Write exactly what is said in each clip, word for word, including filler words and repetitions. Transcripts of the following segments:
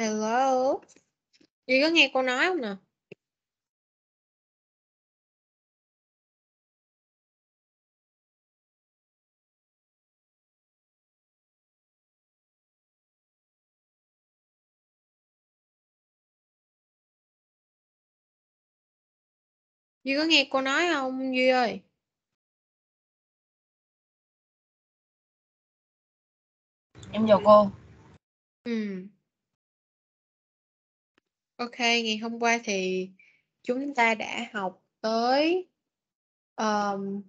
Hello. Duy có nghe cô nói không nè? Duy có nghe cô nói không Duy ơi? Em chào cô. Ừ. Ok, ngày hôm qua thì chúng ta đã học tới um,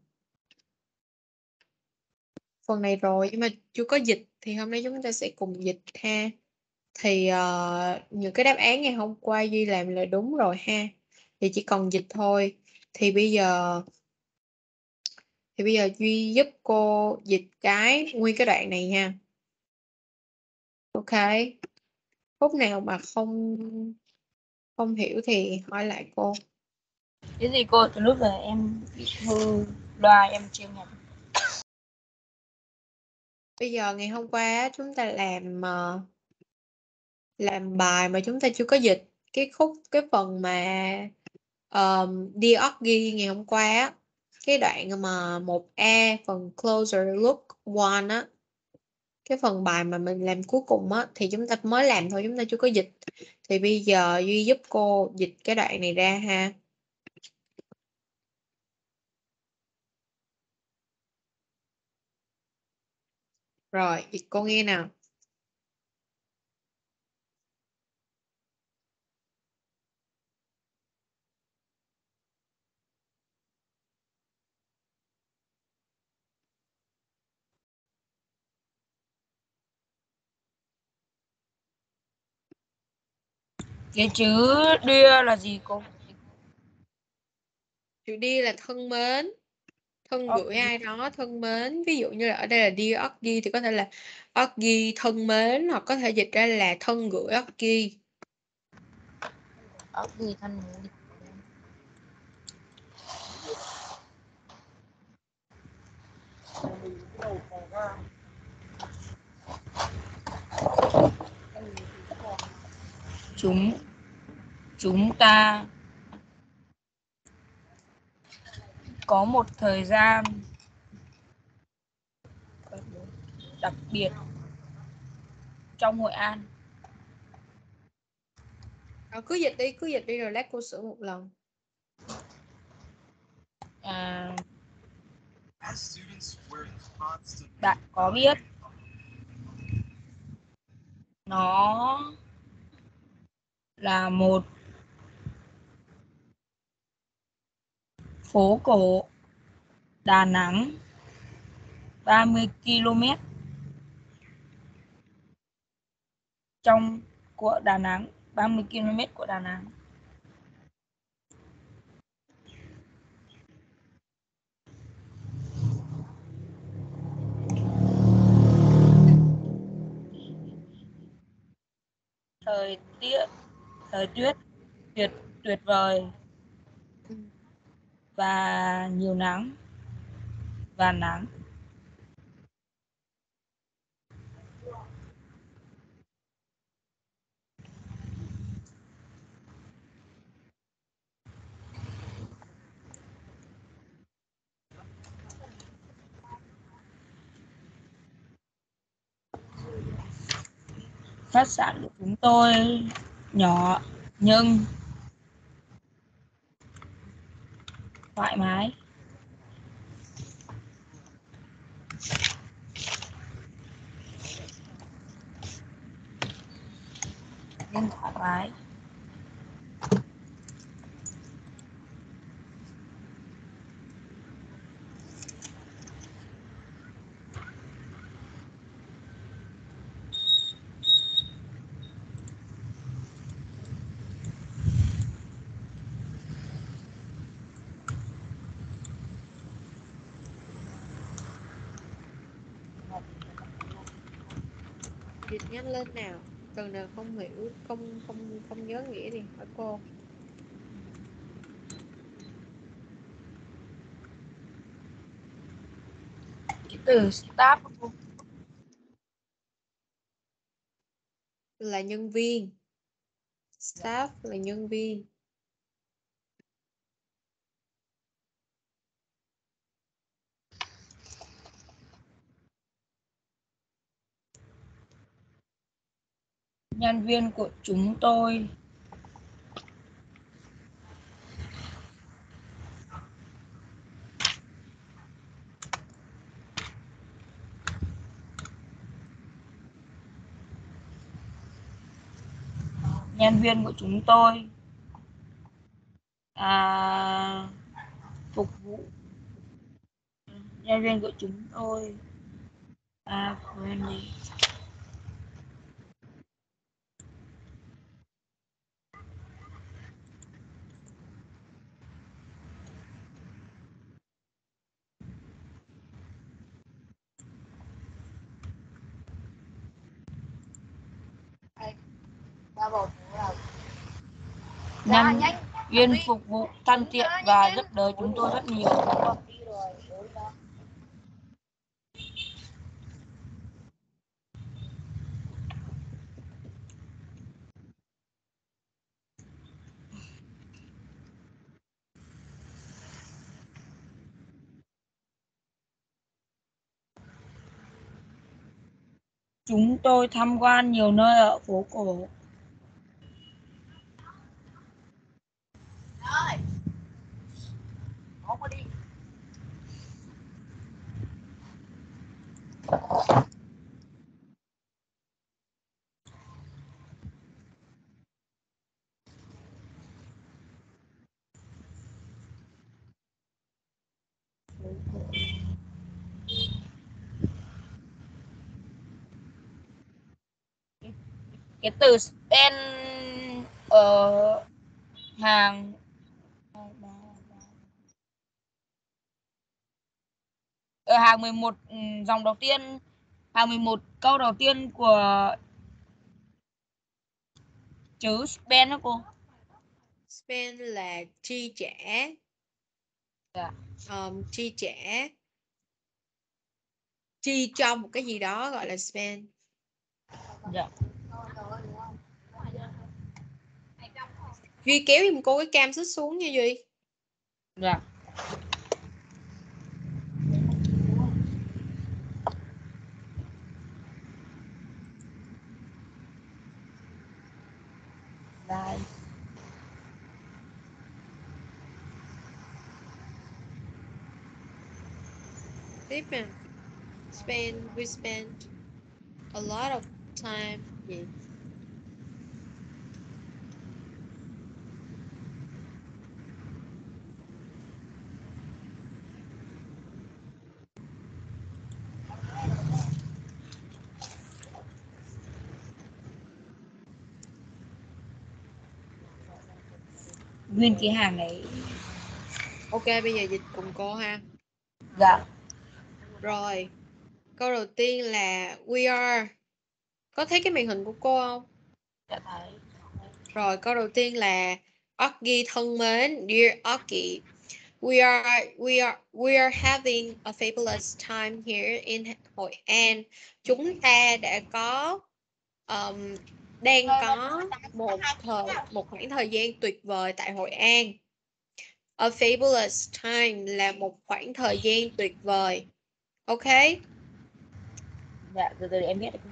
phần này rồi, nhưng mà chưa có dịch thì hôm nay chúng ta sẽ cùng dịch ha. Thì uh, những cái đáp án ngày hôm qua Duy làm là đúng rồi ha. Thì chỉ còn dịch thôi. Thì bây giờ thì bây giờ Duy giúp cô dịch cái nguyên cái đoạn này ha. Ok. Khúc nào mà không không hiểu thì hỏi lại cô. Cái gì cô? Từ lúc là em bị hư loa em chưa nghe. Bây giờ ngày hôm qua chúng ta làm uh, làm bài mà chúng ta chưa có dịch cái khúc cái phần mà um, Dear Oggy ngày hôm qua á, cái đoạn mà một A phần closer look one á, cái phần bài mà mình làm cuối cùng á thì chúng ta mới làm thôi, chúng ta chưa có dịch. Thì bây giờ Duy giúp cô dịch cái đoạn này ra ha. Rồi, dịch cô nghe nào. Cái chữ đưa là gì cô? Chữ đi là thân mến, thân gửi ai đó thân mến. Ví dụ như là ở đây là Dear Oggy thì có thể là Oggy thân mến, hoặc có thể dịch ra là thân gửi Oggy. Oggy thân mến. Chúng chúng ta có một thời gian đặc biệt trong Hội An. Rồi, cứ dịch đi, cứ dịch đi rồi lát cô sửa một lần. À, bạn có biết nó là một phố cổ Đà Nẵng ba mươi ki lô mét trong của Đà Nẵng, ba mươi ki lô mét của Đà Nẵng. Thời tiết thời tiết tuyệt tuyệt vời Ừ. và nhiều nắng và nắng. Khách sạn của chúng tôi nhỏ nhưng thoải mái. Nhưng thoải mái. Dịch nhanh lên nào. Từ nào không hiểu, không không không nhớ nghĩa thì hỏi cô. Cái từ staff Là nhân viên. Staff là nhân viên. Nhân viên của chúng tôi. Nhân viên của chúng tôi à, phục vụ. Nhân viên của chúng tôi à, friendly. Nhân viên phục vụ thân thiện và giúp đỡ chúng tôi rất nhiều. Chúng tôi tham quan nhiều nơi ở phố cổ. Cái từ spend ở hàng ở hàng mười một dòng đầu tiên, hàng mười một câu đầu tiên của chữ spend đó cô. Spend là chi trả. Yeah. Um, chi trả. Chi cho một cái gì đó gọi là spend. Yeah. Duy kéo giùm cô cái cam xích xuống nha Duy. Dạ. Đây. Tiếp nè. Spend, we spend a lot of time. Gì? Nguyên cái hàng này. Ok, bây giờ dịch cùng cô ha. Dạ. Rồi. Câu đầu tiên là we are. Có thấy cái màn hình của cô không? Dạ thấy. Rồi, câu đầu tiên là Orgy thân mến, dear Orgy. We are we are we are having a fabulous time here in Hội An. Chúng ta đã có um, đang có một thời một khoảng thời gian tuyệt vời tại Hội An. A fabulous time là một khoảng thời gian tuyệt vời. Ok? Dạ, từ từ để em viết được.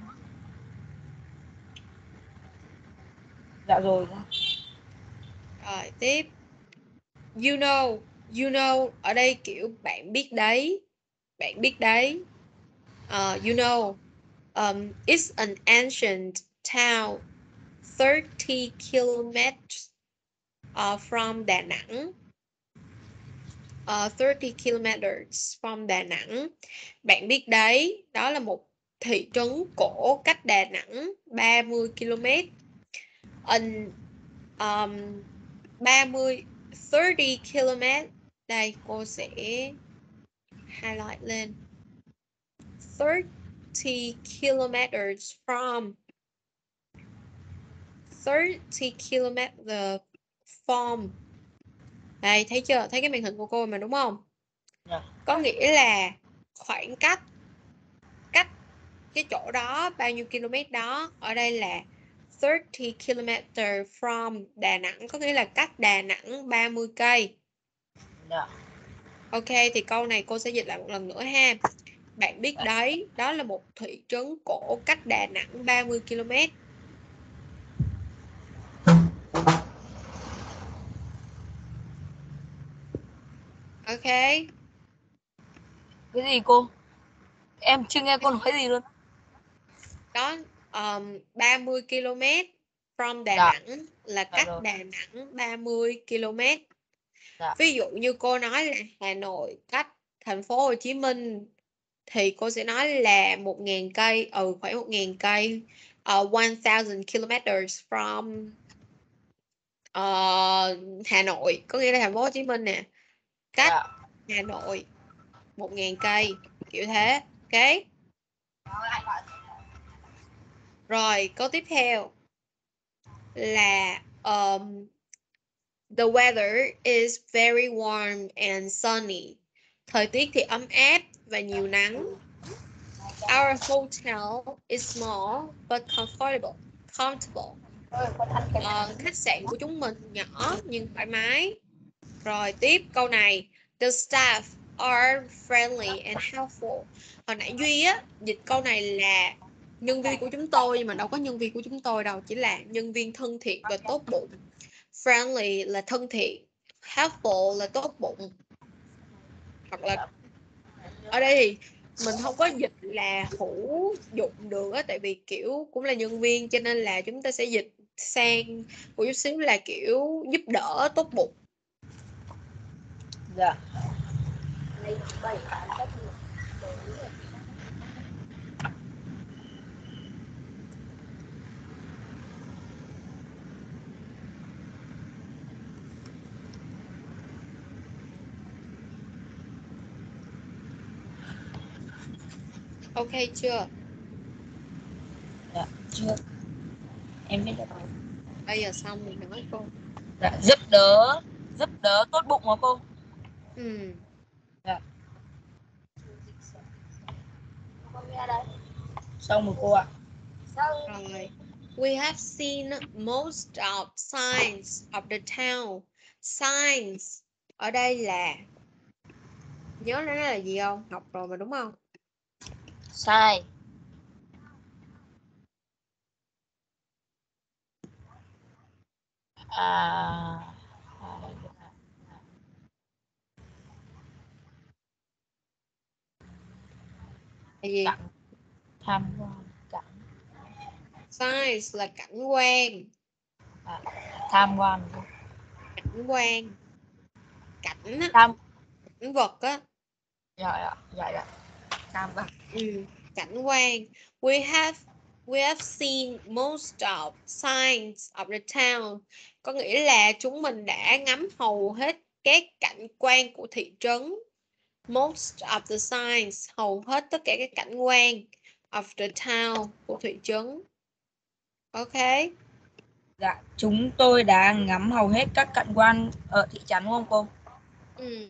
Dạ rồi. Rồi, tiếp. You know, you know, ở đây kiểu bạn biết đấy. Bạn biết đấy. Uh, you know, um, it's an ancient town thirty kilometers uh, from Đà Nẵng. Uh, thirty kilometers from Đà Nẵng. Bạn biết đấy, đó là một thị trấn cổ cách Đà Nẵng ba mươi ki lô mét. And, um, ba mươi, thirty kilometers. Đây, cô sẽ highlight lên. thirty kilometers from. thirty kilometers from. Đây, thấy chưa? Thấy cái màn hình của cô mà đúng không? Dạ. Có nghĩa là khoảng cách cách cái chỗ đó bao nhiêu km đó, ở đây là thirty kilometers from Đà Nẵng, có nghĩa là cách Đà Nẵng ba mươi cây. Dạ. Ok, thì câu này cô sẽ dịch lại một lần nữa ha. Bạn biết đấy, đó là một thị trấn cổ cách Đà Nẵng ba mươi ki lô mét. Ok. Cái gì cô? Em chưa nghe cô nói gì luôn. Đó, um, ba mươi ki lô mét from Đà Dạ. Nẵng là Dạ cách rồi. Đà Nẵng ba mươi ki lô mét. Dạ. Ví dụ như cô nói là Hà Nội cách thành phố Hồ Chí Minh thì cô sẽ nói là một nghìn cây, ừ khoảng một nghìn cây, uh, one thousand kilometers from uh, Hà Nội, có nghĩa là thành phố Hồ Chí Minh nè, cách Dạ. Hà Nội một nghìn cây, kiểu thế. Ok. Rồi câu tiếp theo là um, the weather is very warm and sunny. Thời tiết thì ấm áp và nhiều nắng. Our hotel is small but comfortable. Comfortable. Uh, khách sạn của chúng mình nhỏ nhưng thoải mái. Rồi tiếp câu này. The staff are friendly and helpful. Hồi nãy Duy á dịch câu này là nhân viên của chúng tôi, nhưng mà đâu có nhân viên của chúng tôi đâu, chỉ là nhân viên thân thiện và tốt bụng. Friendly là thân thiện, helpful là tốt bụng. Hoặc là ở đây thì mình không có dịch là hữu dụng được á, tại vì kiểu cũng là nhân viên cho nên là chúng ta sẽ dịch sang một chút xíu là kiểu giúp đỡ, tốt bụng. Dạ. Ok chưa? Dạ chưa. Em biết rồi. Bây giờ xong mình nói cô. Dạ. Giúp đỡ, giúp đỡ tốt bụng hả cô? Ừ. Dạ. Xong rồi cô ạ. Rồi. We have seen most of signs of the town. Signs ở đây là, nhớ nó là gì không? Học rồi mà đúng không? Sai. À, Là gì? cảnh, tham quan cảnh. Signs là cảnh quan. À, tham quan. Cảnh quan. Cảnh á, Tham. cảnh vật á. Dạ dạ dạ dạ. Tham quan. Ừ, cảnh quan. We have we have seen most of signs of the town. Có nghĩa là chúng mình đã ngắm hầu hết các cảnh quan của thị trấn. Most of the signs, hầu hết tất cả các cảnh quan of the town của thị trấn. Ok. Dạ, chúng tôi đã ngắm hầu hết các cảnh quan ở thị trấn đúng không cô? Ừ.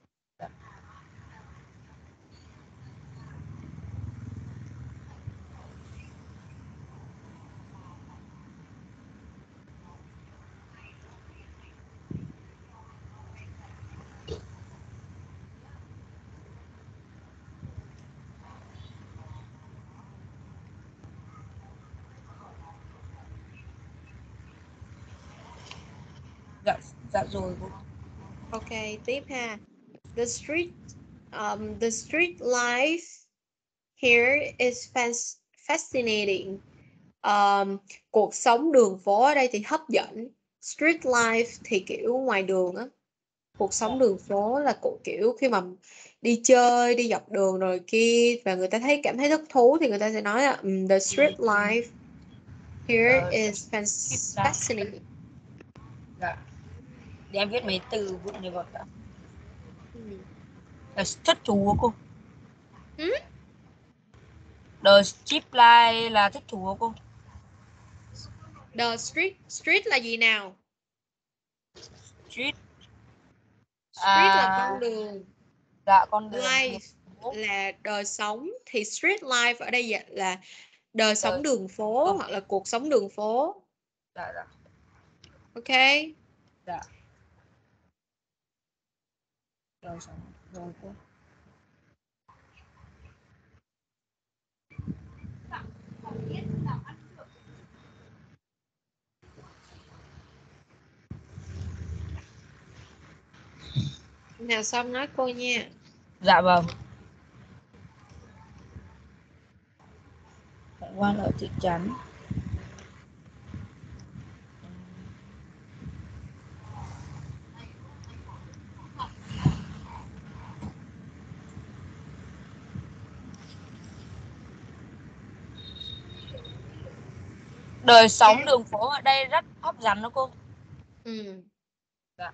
Dạ, dạ rồi cô. Ok, tiếp ha. The street um, the street life here is fascinating. Um, cuộc sống đường phố ở đây thì hấp dẫn. Street life thì kiểu ngoài đường á. Cuộc sống đường phố là cụ kiểu khi mà đi chơi, đi dọc đường rồi kia và người ta thấy cảm thấy thích thú thì người ta sẽ nói là um, the street life here Ờ, is fascinating. dạ. Để em viết mấy từ vựng này vào đã. Ừ. Là thích thú hả cô? Ừ? The street life là thích thú hả cô? The street street là gì nào? Street. Street là À, con đường. dạ con đường. Life là đời sống, thì street life ở đây là đời sống Đời đường phố đường. hoặc là cuộc sống đường phố. Dạ dạ. Ok. Dạ. Đời sống rồi cô. Nào xong nói cô nha. Dạ vâng. Cảnh quan ở thị trấn. Đời sống đường phố ở đây rất hấp dẫn đó cô. Ừ. Dạ.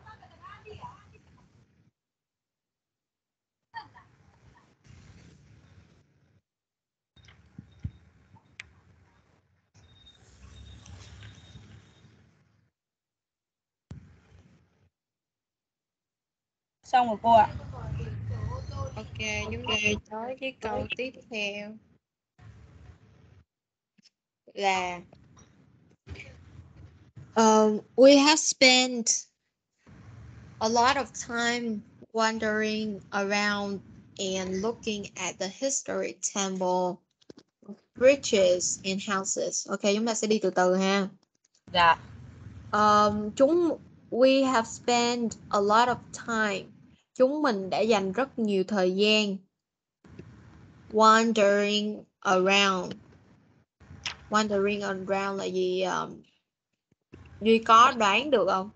Xong rồi cô ạ. Ok, chúng ta tới cái câu tiếp theo là um, we have spent a lot of time wandering around and looking at the historic temple, bridges and houses. Ok, chúng ta sẽ đi từ từ ha. Dạ. Um, chúng we have spent a lot of time. Chúng mình đã dành rất nhiều thời gian wandering around. Wandering around là gì? Um, Duy có đoán được không?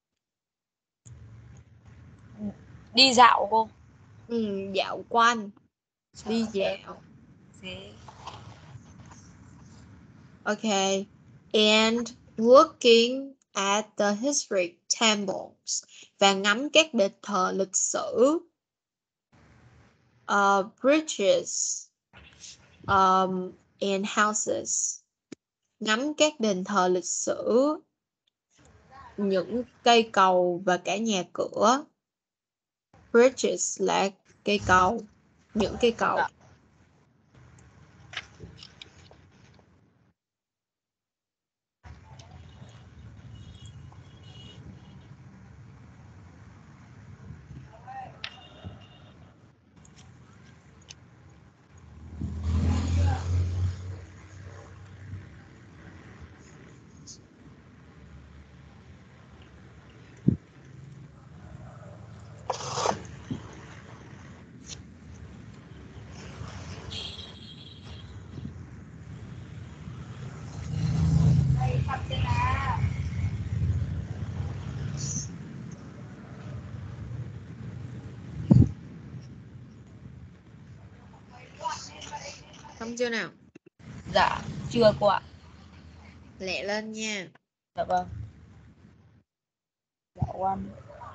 Đi dạo cô. Ừ, dạo quanh, đi dạo. Okay. And looking at the historic temples. Và ngắm các đền thờ lịch sử. Uh, bridges um, and houses. Ngắm các đền thờ lịch sử, những cây cầu và cả nhà cửa. Bridges là cây cầu, những cây cầu. Dạ. Xong chưa nào? Dạ chưa cô ạ. Lẹ lên nha. Dạ vâng. Dạ quan.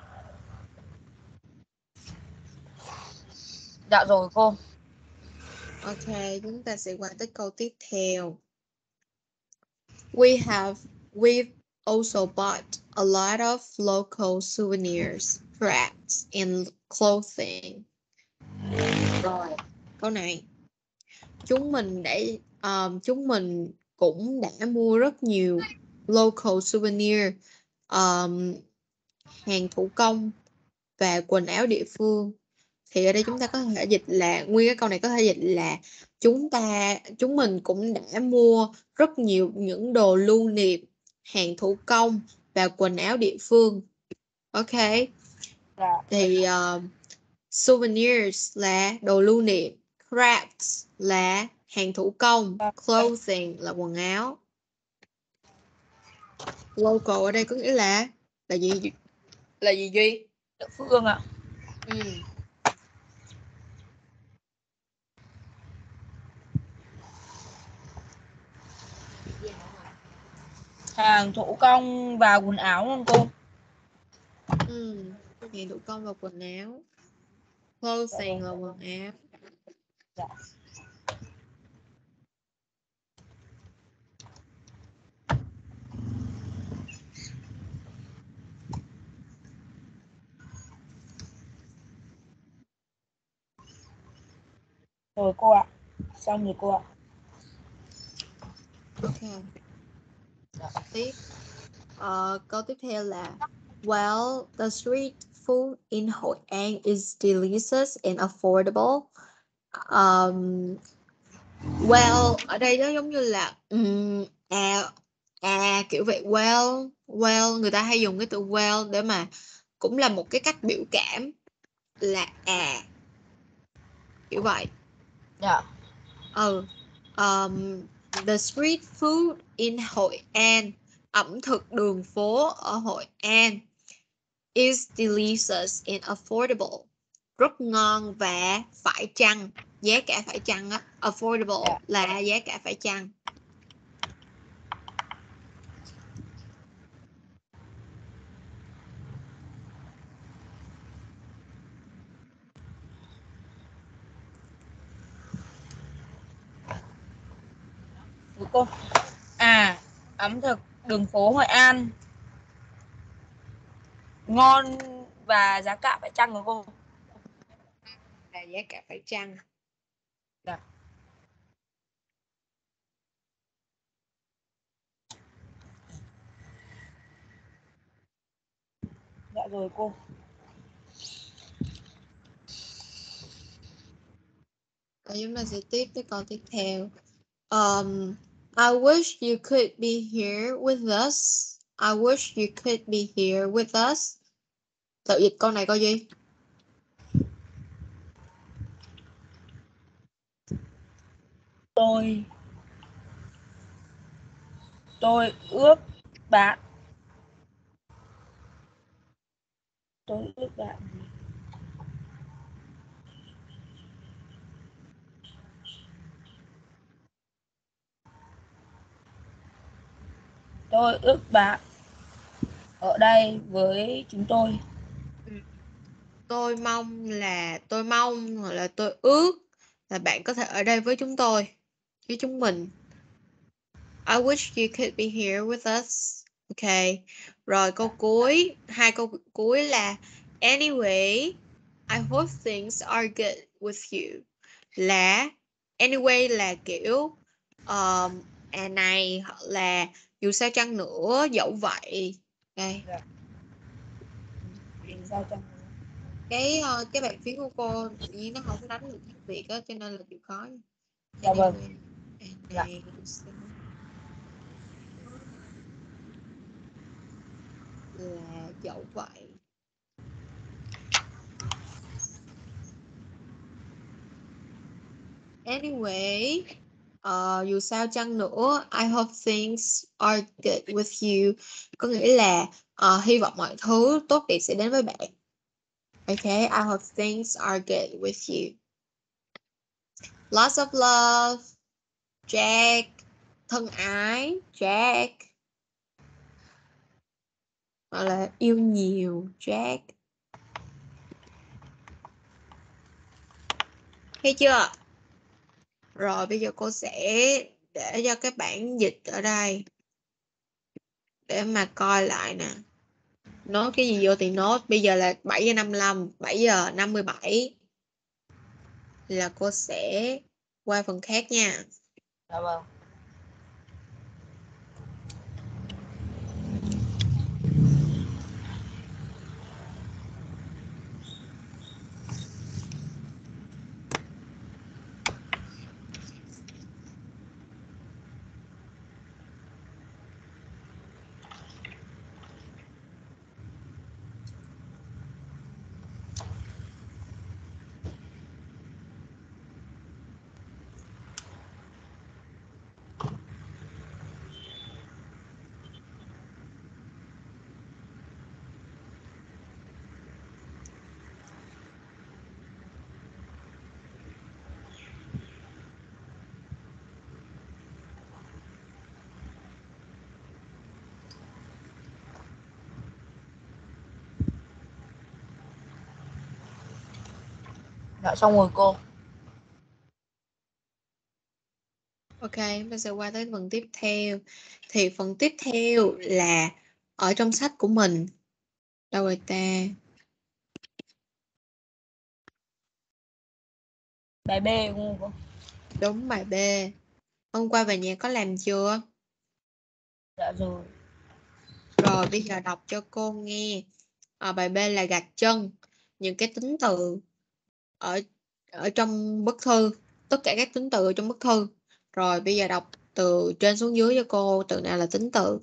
Dạ rồi cô. Ok, chúng ta sẽ qua tới câu tiếp theo. We have we've also bought a lot of local souvenirs, crafts and clothing. Rồi, câu này. Chúng mình đã um, chúng mình cũng đã mua rất nhiều local souvenir, um, hàng thủ công và quần áo địa phương. Thì ở đây chúng ta có thể dịch là nguyên cái câu này có thể dịch là chúng ta chúng mình cũng đã mua rất nhiều những đồ lưu niệm, hàng thủ công và quần áo địa phương. Ok. Dạ. Thì uh, souvenirs là đồ lưu niệm, crafts là hàng thủ công, clothing là quần áo. Local ở đây có nghĩa là là gì? Là gì Duy? Địa phương ạ. Ừ. Hàng thủ công và quần áo luôn cô. Ừ. Hàng thủ công và quần áo. Clothing là quần áo. Dạ. Rồi cô ạ. Xong rồi cô ạ. Ok. Tiếp. Uh, câu tiếp theo là well, the street food in Hội An is delicious and affordable. Um, well, ở đây nó giống như là um, à à kiểu vậy. Well, well người ta hay dùng cái từ well để mà cũng là một cái cách biểu cảm là à kiểu vậy. Dạ. Ừ. Um, the street food in Hội An, ẩm thực đường phố ở Hội An, is delicious and affordable, rất ngon và phải chăng, giá cả phải chăng á. Affordable Dạ. là giá cả phải chăng. Của cô. À, ẩm thực đường phố Hội An ngon và giá cả phải chăng của cô? Là giá cả phải chăng. Dạ. Dạ rồi cô. Và chúng ta sẽ tiếp tới câu tiếp theo. Um, I wish you could be here with us. I wish you could be here with us. Tự dịch câu này câu gì? Tôi tôi ước bạn tôi ước bạn tôi ước bạn ở đây với chúng tôi. Tôi mong là tôi mong hoặc là tôi ước là bạn có thể ở đây với chúng tôi, với chúng mình. I wish you could be here with us. Ok. Rồi câu cuối, hai câu cuối là anyway, I hope things are good with you. Là anyway là kiểu um, à này, hoặc là dù sao chăng nữa, dẫu vậy. Đây. Dạ. Sao chăng? Cái uh, cái bàn phím của cô tự nhiên nó không đánh được tiếng Việt á, cho nên là chịu khó. Dạ vâng. Anyway, Dạ. là dẫu vậy. Anyway, uh, dù sao chăng nữa, I hope things are good with you. Có nghĩa là uh, hy vọng mọi thứ tốt đẹp sẽ đến với bạn. Okay, I hope things are good with you. Lots of love, Jack. Thân ái, Jack. Hoặc là yêu nhiều, Jack. Thấy chưa? Rồi bây giờ cô sẽ để cho cái bản dịch ở đây để mà coi lại nè. Nốt cái gì vô thì nốt. Bây giờ là bảy giờ năm mươi lăm, bảy giờ năm mươi bảy là cô sẽ qua phần khác nha. Dạ vâng. Dạ xong rồi cô. Ok, bây giờ qua tới phần tiếp theo. Thì phần tiếp theo là ở trong sách của mình. Đâu rồi ta? Bài B đúng không cô? Đúng, bài B. Hôm qua về nhà có làm chưa? Dạ rồi. Rồi bây giờ đọc cho cô nghe. À, bài B là gạch chân những cái tính từ ở ở trong bức thư, tất cả các tính từ ở trong bức thư. Rồi bây giờ đọc từ trên xuống dưới cho cô, từ nào là tính từ.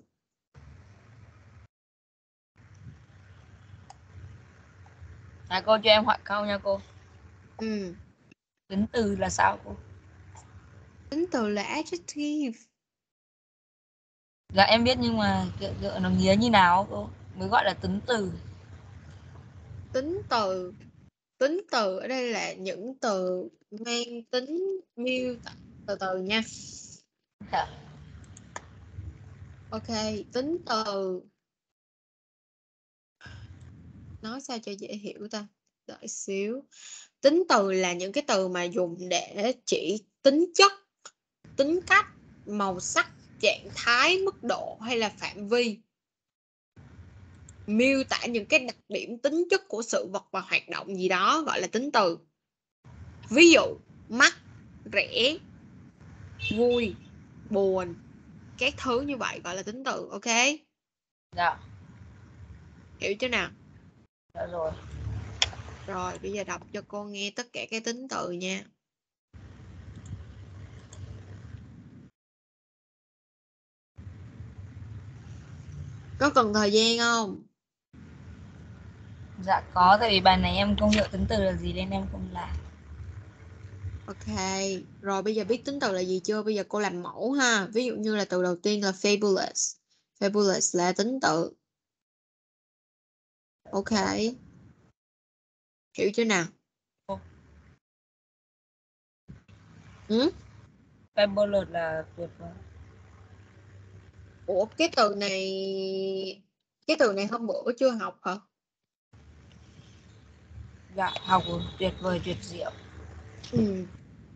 À, cô cho em hỏi câu nha cô. Ừ. Tính từ là sao cô? Tính từ là adjective. Dạ em biết nhưng mà kiểu, kiểu nó nghĩa như nào cô mới gọi là tính từ? Tính từ tính từ ở đây là những từ mang tính miêu tả. Từ từ nha. Dạ. Ok, tính từ nói sao cho dễ hiểu ta, đợi xíu. Tính từ là những cái từ mà dùng để chỉ tính chất, tính cách, màu sắc, trạng thái, mức độ hay là phạm vi, miêu tả những cái đặc điểm tính chất của sự vật và hoạt động gì đó gọi là tính từ. Ví dụ mắt, rẻ, vui, buồn, các thứ như vậy gọi là tính từ. Ok, Dạ. hiểu chưa nào? Dạ rồi. Rồi bây giờ đọc cho cô nghe tất cả các tính từ nha. Có cần thời gian không? Dạ có, tại vì bài này em không hiểu tính từ là gì nên em không làm. Ok, rồi bây giờ biết tính từ là gì chưa? Bây giờ cô làm mẫu ha. Ví dụ như là từ đầu tiên là fabulous. Fabulous là tính từ. Ok, hiểu chưa nào? Ừ? Fabulous là tuyệt vời. Ủa cái từ này cái từ này hôm bữa chưa học hả? Dạ học rồi, tuyệt vời, tuyệt diệu. Ừ.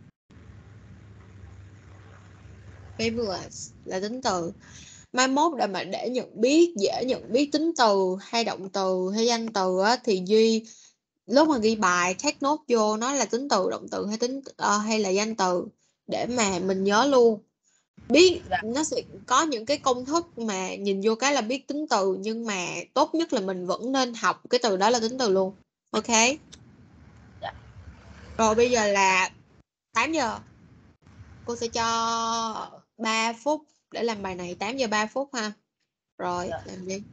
Fabulous là tính từ. Mai mốt để mà để nhận biết, dễ nhận biết tính từ hay động từ hay danh từ á, thì Duy lúc mà ghi bài take note vô nó là tính từ, động từ hay tính uh, hay là danh từ để mà mình nhớ luôn. Biết Dạ. nó sẽ có những cái công thức mà nhìn vô cái là biết tính từ, nhưng mà tốt nhất là mình vẫn nên học cái từ đó là tính từ luôn. Ok. Dạ. Rồi bây giờ là tám giờ. Cô sẽ cho ba phút để làm bài này, tám giờ ba phút ha. Rồi Dạ. làm đi.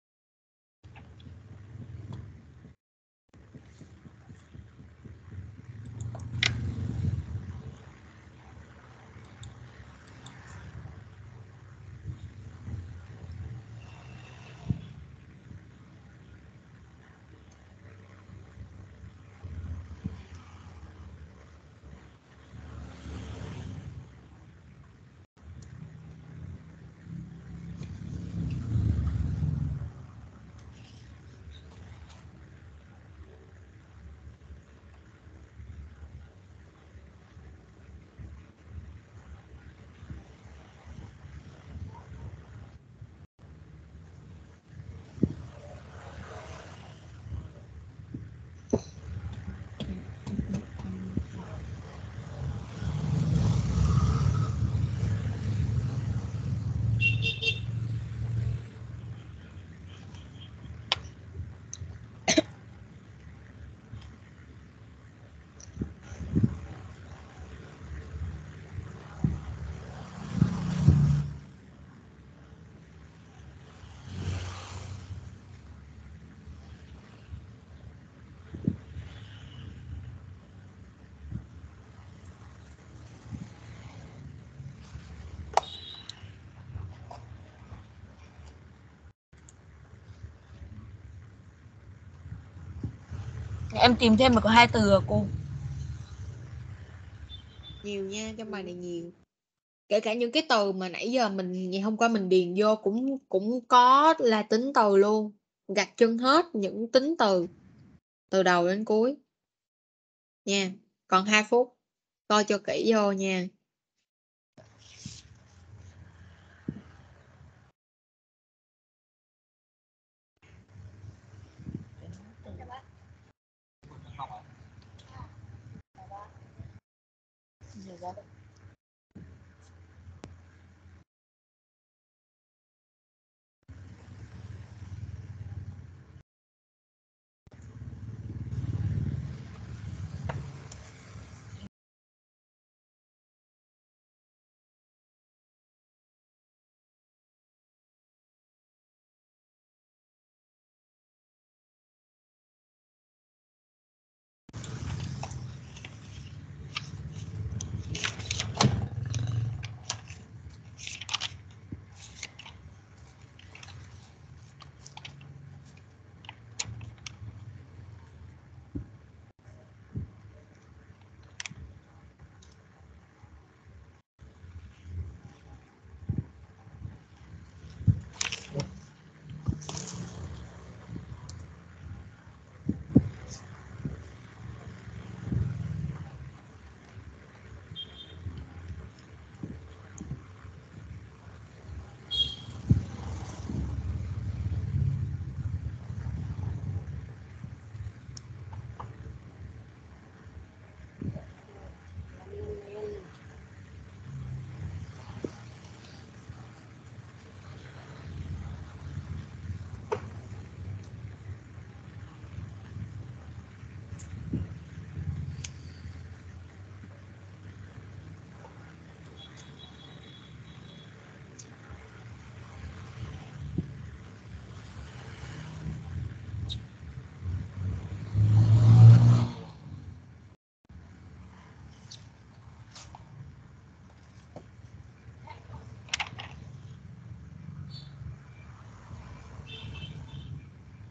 Em tìm thêm một có hai từ à cô? Nhiều nha, trong bài này nhiều. Kể cả những cái từ mà nãy giờ mình ngày hôm qua mình điền vô cũng cũng có là tính từ luôn. Gạch chân hết những tính từ từ đầu đến cuối nha. Còn hai phút, coi cho kỹ vô nha. Dạ.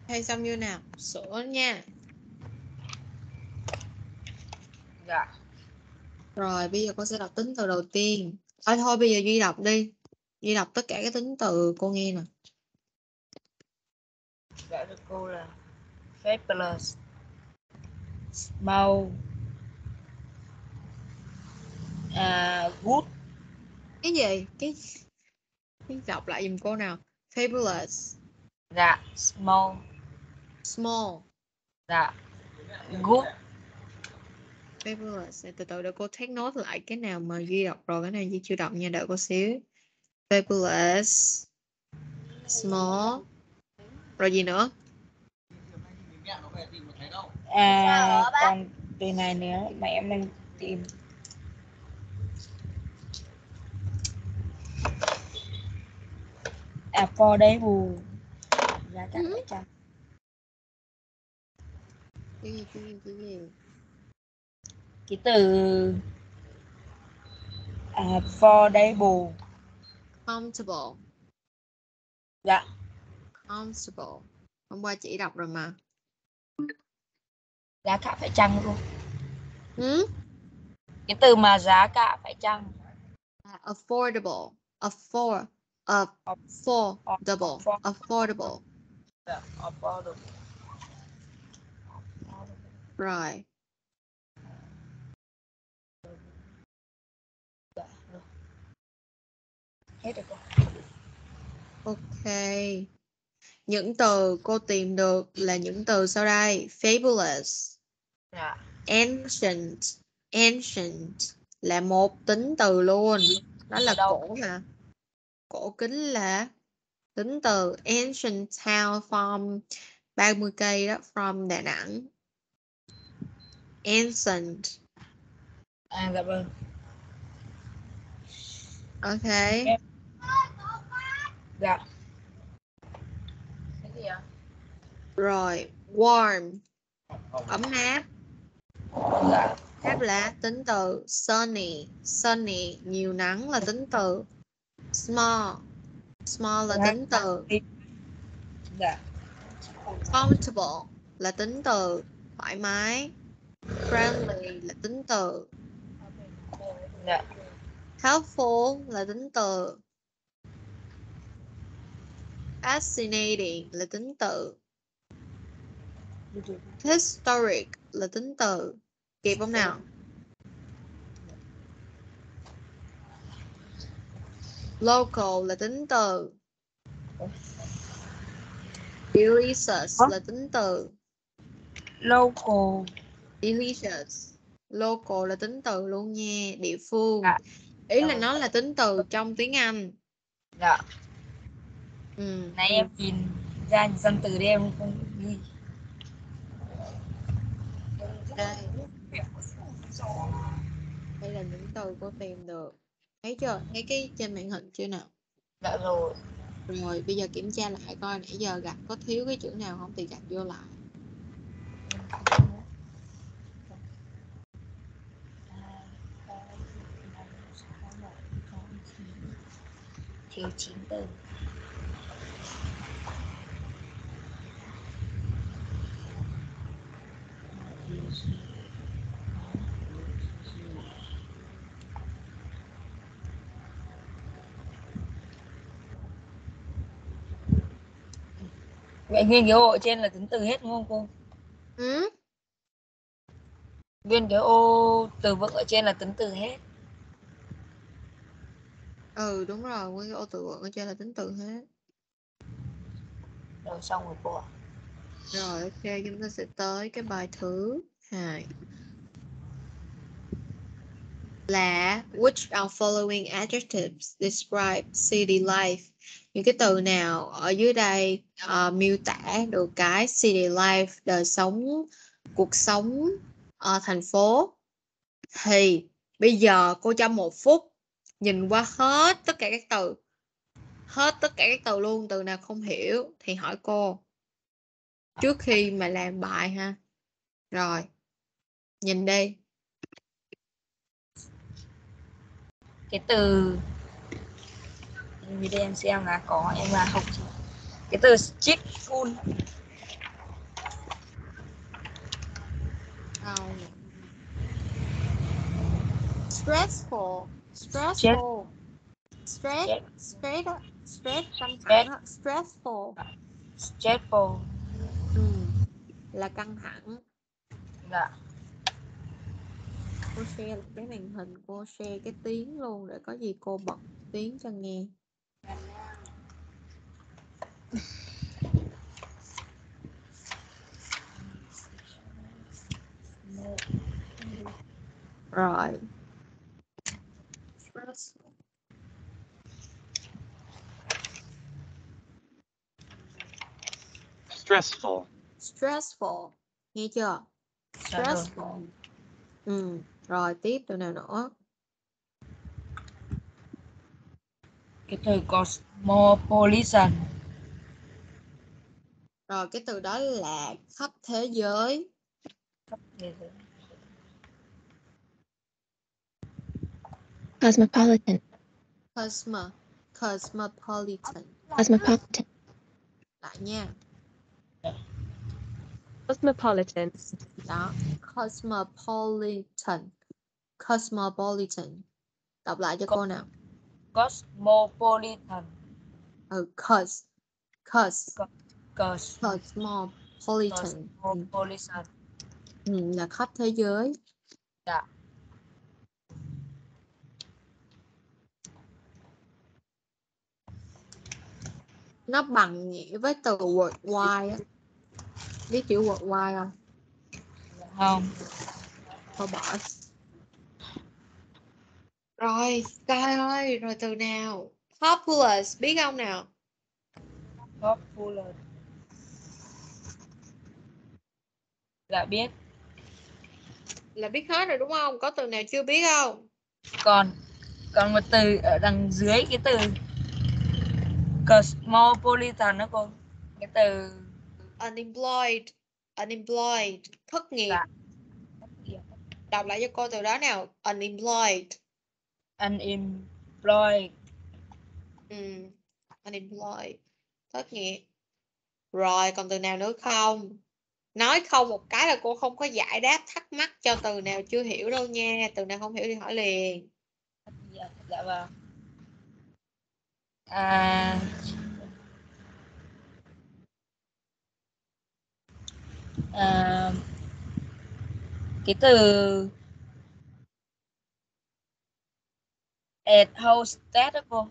Hay xong như nào? Sửa nha. Dạ. Rồi bây giờ cô sẽ đọc tính từ đầu tiên. À, thôi bây giờ Duy đọc đi. Duy đọc tất cả các tính từ cô nghe nè. Dạ được cô là fabulous, small, uh, good. Cái gì? Cái cái đọc lại giùm cô nào. Fabulous. Dạ. Small. Small. Dạ. Good. Fabulous. Từ từ để cô take note lại cái nào mà Duy đọc rồi, cái này Duy chưa đọc nha, đợi cô xíu. Fabulous. Small. Rồi gì nữa? À, còn từ này nữa mà em đang tìm. Affordable, giá cả phải chăng? Cái gì, cái gì, cái gì? Cái từ affordable. Comfortable. Dạ. Comfortable. Hôm qua chị đọc rồi mà. Giá cả phải chăng luôn. Ừ? Cái từ mà giá cả phải chăng. À, affordable. Afford. Affordable. Affordable. Dạ, affordable. Rồi. Dạ, rồi. Hết rồi cô. Ok. Những từ cô tìm được là những từ sau đây. Fabulous. Dạ. Ancient. Ancient là một tính từ luôn. Đó là cổ mà. Cổ kính là tính từ ancient town from ba mươi cây đó, from Đà Nẵng. Ancient. À, dạ vâng. Ok. Em. Dạ. Cái gì ạ? Rồi. Warm. Ấm áp. Dạ. Áp là tính từ sunny. Sunny, nhiều nắng là tính từ small. Small là tính từ Dạ. comfortable là tính từ thoải mái. Friendly là tính từ Dạ. helpful là tính từ fascinating là tính từ historic là tính từ. Kịp không nào? Local là tính từ. Delicious là tính từ. Local. Delicious. Local là tính từ luôn nha, địa phương. Dạ. Ý là nó là tính từ trong tiếng Anh. Dạ. Ừ. Nãy em nhìn ra dân từ đây em không ghi. Đây. Đây là những từ cô tìm được. Thấy chưa? Thấy cái trên màn hình chưa nào? Dạ rồi. Rồi bây giờ kiểm tra lại coi nãy giờ gạch có thiếu cái chữ nào không thì gạch vô lại. Thiếu chín từ. Vậy nguyên cái ô ở trên là tính từ hết đúng không cô? Ừ? Nguyên cái ô từ vựng ở trên là tính từ hết. Ừ đúng rồi, nguyên cái ô từ vựng ở trên là tính từ hết. Rồi xong rồi cô ạ. Rồi ok, chúng ta sẽ tới cái bài thứ hai. Là which are following adjectives describe city life? Những cái từ nào ở dưới đây uh, miêu tả được cái city life, đời sống, cuộc sống ở thành phố? Thì bây giờ cô cho một phút nhìn qua hết tất cả các từ, hết tất cả các từ luôn, từ nào không hiểu thì hỏi cô trước khi mà làm bài ha. Rồi nhìn đi. Cái từ vì đây em xem là có em là học cái từ street food. Sau nè. Stressful. Stressful. Stress. Stress đó. Stress căng thẳng đó. Stressful. Stressful. Ừ. Là căng thẳng. Dạ. Cô share lại cái màn hình, cô share cái tiếng luôn để có gì cô bật tiếng cho nghe. Rồi. Stressful. Stressful. Stressful. Nghe chưa? Stressful. Ừ. Rồi tiếp từ nào nữa? Cái từ cosmopolitan. Rồi cái từ đó là khắp thế giới. Cosmopolitan. Cosmo. Cosmopolitan. Cosmopolitan. Lại nha. Cosmopolitan. Đó. Cosmopolitan. Cosmopolitan. Đọc lại cho cô nào. Cosmopolitan. Ừ, cos. Cos. Cos. Cosmopolitan. Cosmopolitan. Ừ, là khắp thế giới. Dạ. Nó bằng nghĩa với từ worldwide á. Biết chữ worldwide không? Không. Thôi bỏ. Rồi, Sky ơi, rồi từ nào? Populous, biết không nào? Popular. Dạ biết. Là biết hết rồi đúng không? Có từ nào chưa biết không? Còn còn một từ ở đằng dưới cái từ cosmopolitan đó cô. Cái từ Unemployed. Unemployed. Thất nghiệp. Dạ. Đọc lại cho cô từ đó nào. Unemployed. Unemployed. Ừ. Unemployed. Thất nghiệp. Rồi, còn từ nào nữa không? Nói không một cái là cô không có giải đáp thắc mắc cho từ nào chưa hiểu đâu nha. Từ nào không hiểu thì hỏi liền. Dạ, dạ vâng. À, à, cái từ at hostess đó cô.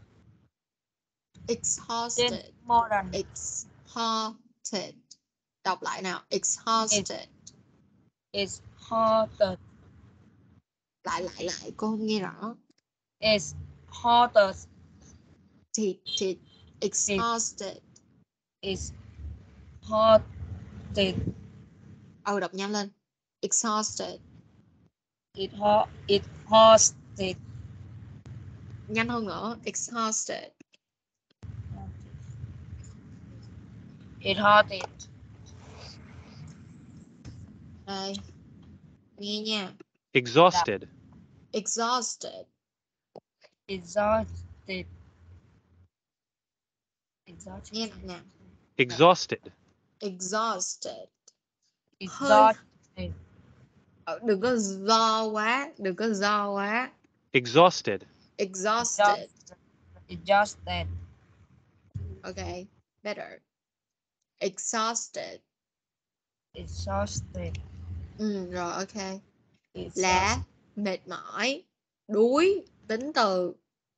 Exhausted. Trên modern. Exhausted. Đọc lại nào. Exhausted. Is hotter. Lại lại lại cô không nghe rõ. Is hotter. Thịt thịt. Exhausted. Is hot. Ừ, đọc nhanh lên. Exhausted. It hot. It hosted. Nhanh hơn nữa. Exhausted. It hotted. Đây. Nghe nha. Exhausted. Exhausted. Exhausted. Exhausted. Nghe lại nào. Exhausted. Exhausted. Exhausted. Ờ, đừng có do quá. Đừng có do quá. Exhausted. Exhausted. Exhausted. Okay. Better. Exhausted. Exhausted. Ừ, rồi ok. Exhausted. Là mệt mỏi, đuối, tính từ.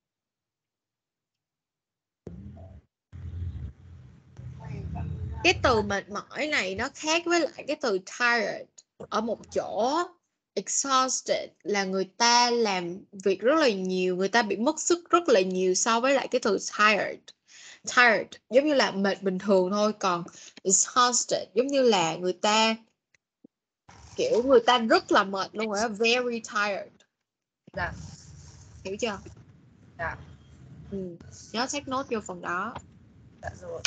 Cái từ mệt mỏi này nó khác với lại cái từ tired ở một chỗ. Exhausted là người ta làm việc rất là nhiều, người ta bị mất sức rất là nhiều so với lại cái từ tired. Tired giống như là mệt bình thường thôi, còn exhausted giống như là người ta kiểu người ta rất là mệt luôn rồi, very tired. Dạ. Hiểu chưa? Dạ. Ừ. Nhớ take note vô phần đó. Dạ rồi.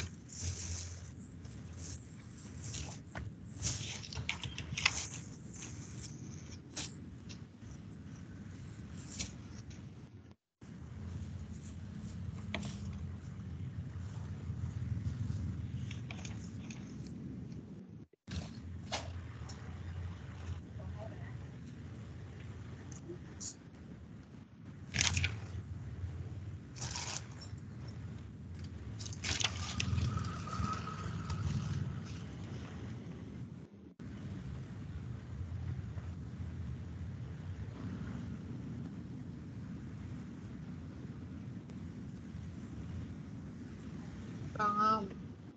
Còn không?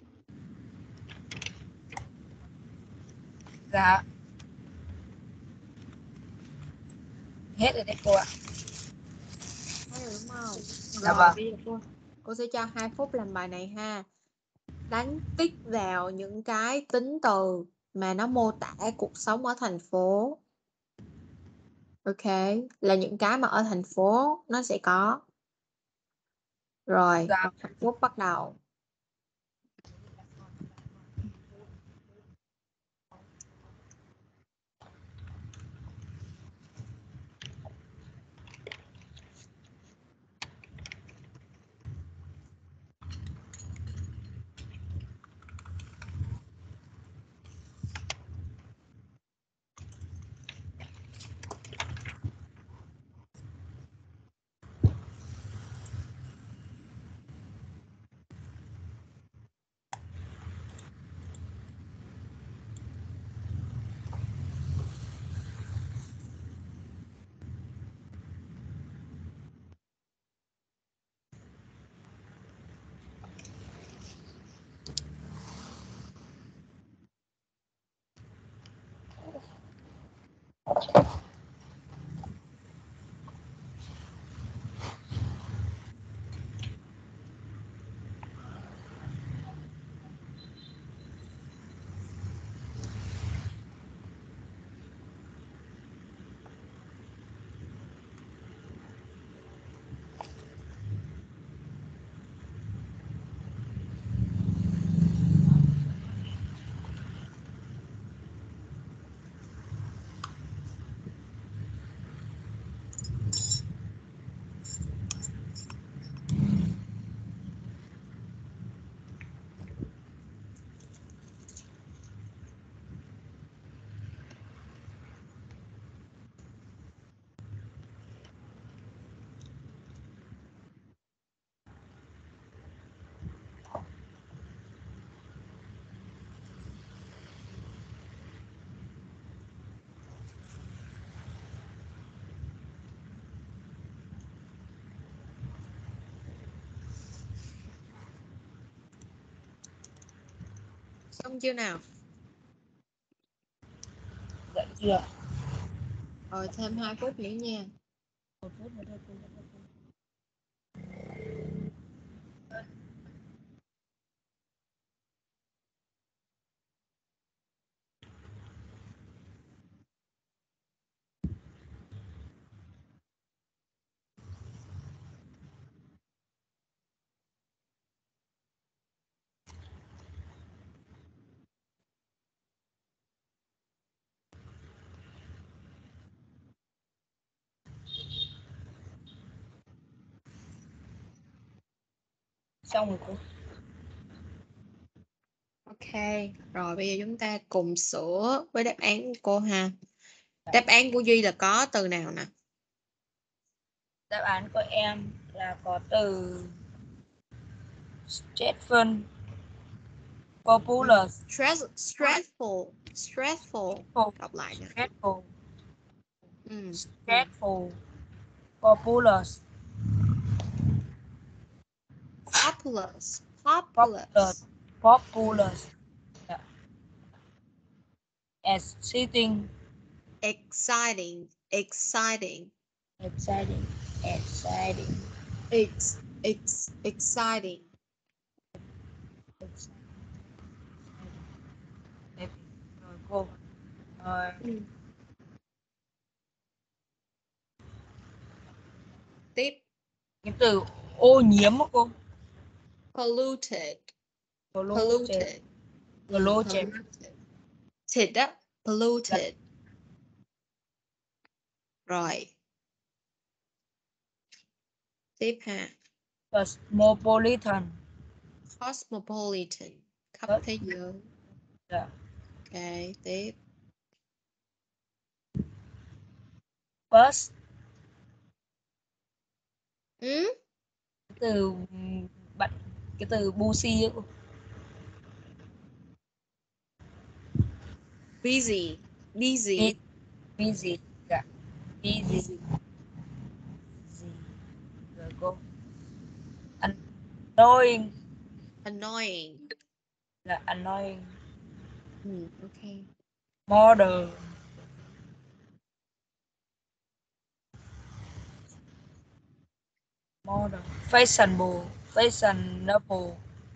Dạ. Hết rồi đấy cô ạ. Thấy rồi đúng không? Dạ Rồi vâng. bây giờ cô, cô sẽ cho hai phút làm bài này ha. Đánh tích vào những cái tính từ mà nó mô tả cuộc sống ở thành phố. Ok, là những cái mà ở thành phố nó sẽ có. Rồi, Dạ. hai phút bắt đầu. Xong chưa nào? Dạ chưa. Rồi thêm hai phút nữa nha. Một phút nữa thôi cô. Xong rồi cô. Ok, rồi bây giờ chúng ta cùng sửa với đáp án của cô ha. Đáp án của Duy là có từ nào nè? Đáp án của em là có từ stressful, popular, Stress, stressful, stressful. stressful, Đọc lại nè. stressful, Ừ. stressful, populous, Populous, popular, populous. populous, yeah. Exciting, Exciting, exciting. exciting, exciting, It's, it's exciting. exciting. Rồi cô. Rồi. Ừ. Tiếp. Cái từ ô nhiễm á cô. Polluted, Polluted, polluted. Ừ, polluted. polluted. Thịt á, polluted. Rồi. Tiếp ha. Cosmopolitan. Cosmopolitan. Khắp Cos- thế giới. Dạ. Ok, tiếp. Bus. Ừ? Cái từ bạn cái từ busy ấy cô. Busy, busy. Busy. Dạ. Busy. Busy. Busy. Rồi cô. Annoying. Annoying. Là annoying. Ừ, ok. Modern. Modern. Fashionable. Fashionable.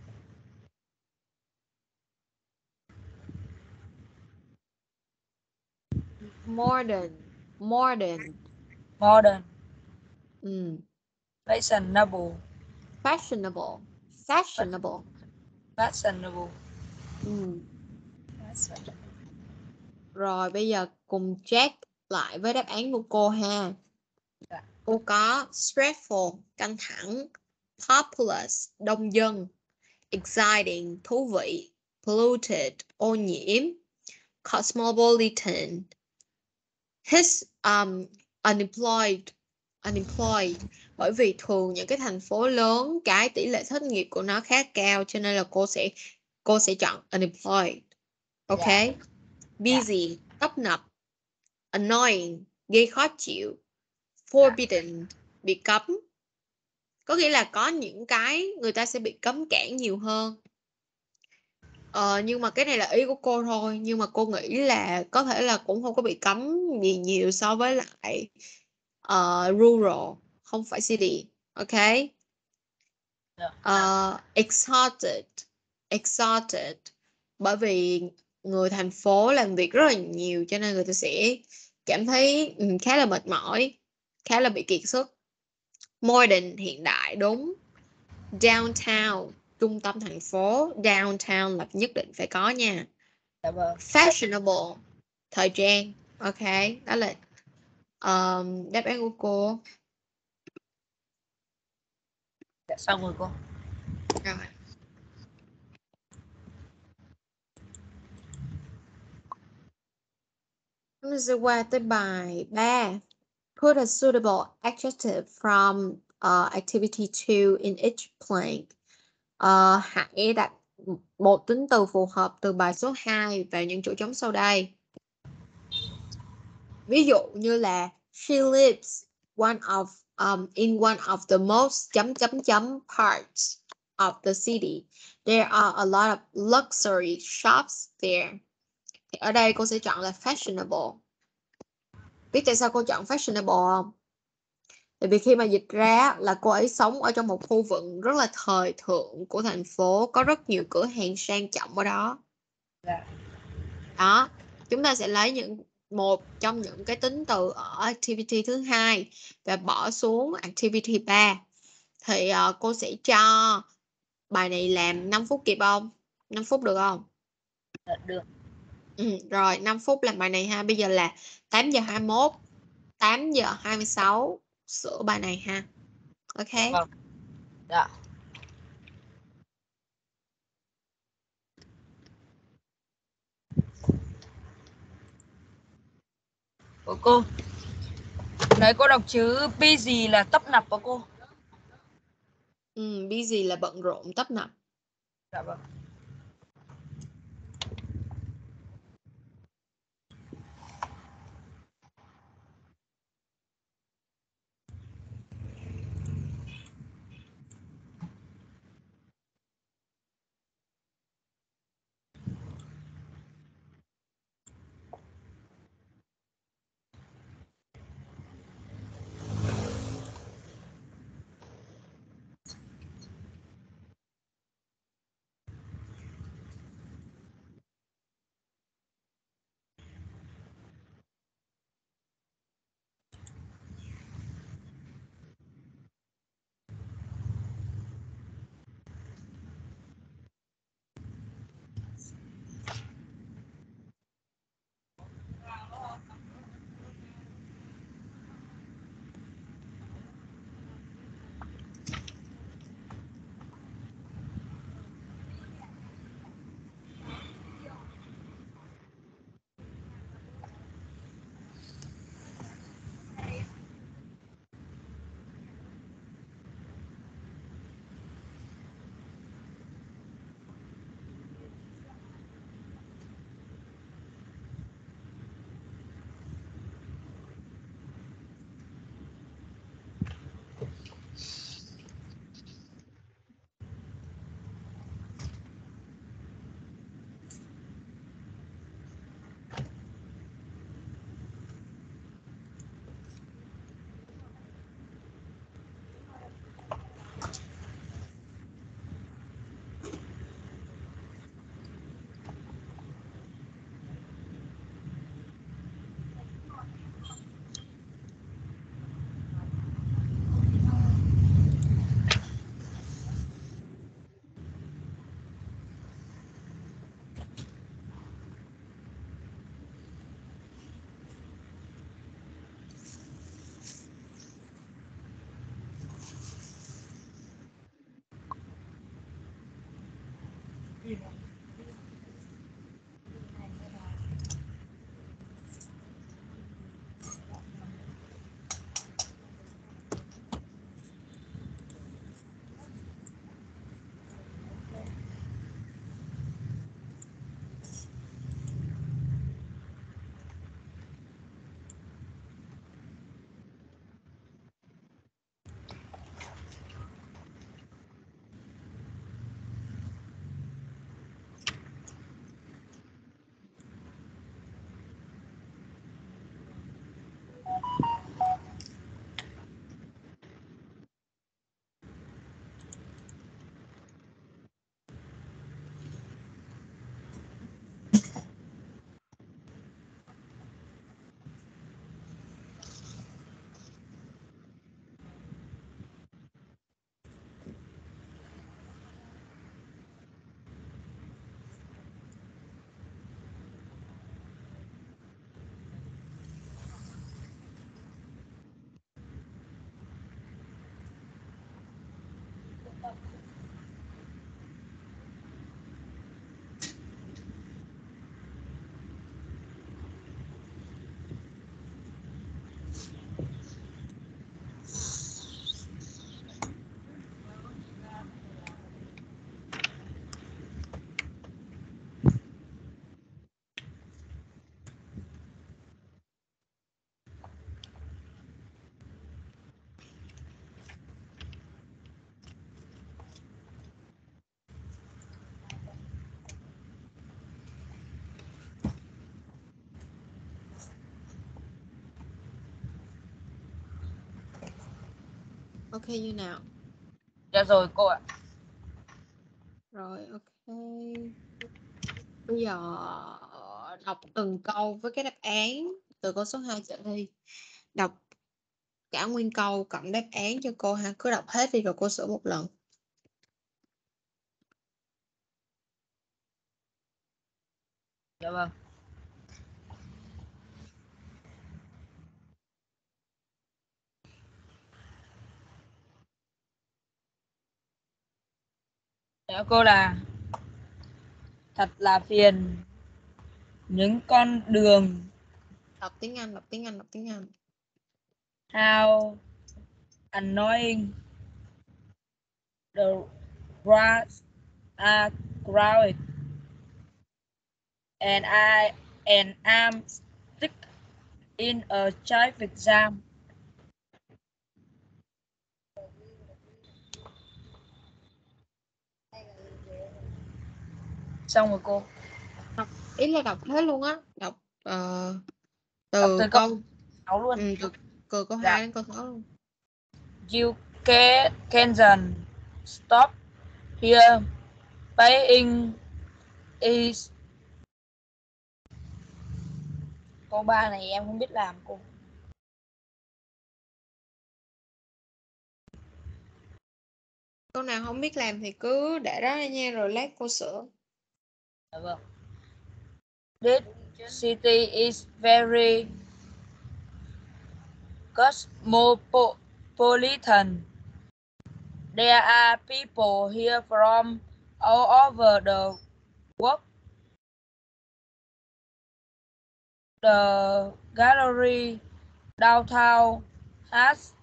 Modern. Modern. Modern. Ừ. Fashionable. Fashionable. Fashionable. Fashionable. Ừ. Fashionable. Rồi bây giờ cùng check lại với đáp án của cô ha. Dạ. Cô có stressful, căng thẳng, populous, đông dân, exciting, thú vị, polluted, ô nhiễm, cosmopolitan, his um, unemployed, unemployed. Bởi vì thường những cái thành phố lớn cái tỷ lệ thất nghiệp của nó khá cao cho nên là cô sẽ cô sẽ chọn unemployed. Ok. Dạ. Busy, tấp nập, annoying, gây khó chịu, forbidden, bị cấm. Có nghĩa là có những cái người ta sẽ bị cấm cản nhiều hơn. Ờ, nhưng mà cái này là ý của cô thôi. Nhưng mà cô nghĩ là có thể là cũng không có bị cấm gì nhiều so với lại uh, rural, không phải city. Ok. Uh, exhausted, exhausted. Bởi vì người thành phố làm việc rất là nhiều cho nên người ta sẽ cảm thấy um, khá là mệt mỏi, khá là bị kiệt sức. Modern, hiện đại, đúng. Downtown, trung tâm thành phố. Downtown là nhất định phải có nha. Dạ vâng. Fashionable, thời trang. Ok, đó là um, đáp án của cô. Dạ xong rồi cô. Rồi. Chúng ta sẽ qua tới bài ba. Put a suitable adjective from uh, activity two in each blank. Uh, hãy đặt một tính từ phù hợp từ bài số hai vào những chỗ trống sau đây. Ví dụ như là she lives one of um, in one of the most chấm chấm chấm parts of the city. There are a lot of luxury shops there. Thì ở đây cô sẽ chọn là fashionable. Biết tại sao cô chọn fashionable không? Tại vì khi mà dịch ra là cô ấy sống ở trong một khu vực rất là thời thượng của thành phố, có rất nhiều cửa hàng sang trọng ở đó. Dạ. Đó, chúng ta sẽ lấy những một trong những cái tính từ ở activity thứ hai và bỏ xuống activity ba. Thì uh, cô sẽ cho bài này làm năm phút kịp không? năm phút được không? Dạ, được. Ừ, rồi năm phút làm bài này ha. Bây giờ là tám giờ hai mươi mốt, tám giờ hai mươi sáu sửa bài này ha. Ok. Dạ vâng. Dạ. Của cô. Đấy cô đọc chữ busy là tấp nập của cô. Ừ, busy là bận rộn, tấp nập. Dạ vâng. Ok như nào? Dạ rồi cô ạ. Rồi ok. Bây giờ đọc từng câu với cái đáp án từ câu số hai trở đi. Đọc cả nguyên câu cộng đáp án cho cô ha. Cứ đọc hết đi rồi cô sửa một lần. Dạ vâng. Dạ cô là thật là phiền những con đường. Đọc tiếng Anh, đọc tiếng Anh, đọc tiếng Anh. How annoying the roads are crowded and I and I'm stuck in a traffic jam. Xong rồi cô. Đọc, ý là đọc hết luôn á. Đọc uh, từ Đọc từ câu câu sáu luôn. ừ, từ, từ câu Dạ. hai đến câu sáu luôn. You can can stop here. Paying is. Câu ba này em không biết làm cô. Câu nào không biết làm thì cứ để đó nha, rồi lát cô sửa. Dạ vâng. This city is very cosmopolitan. There are people here from all over the world. The gallery downtown has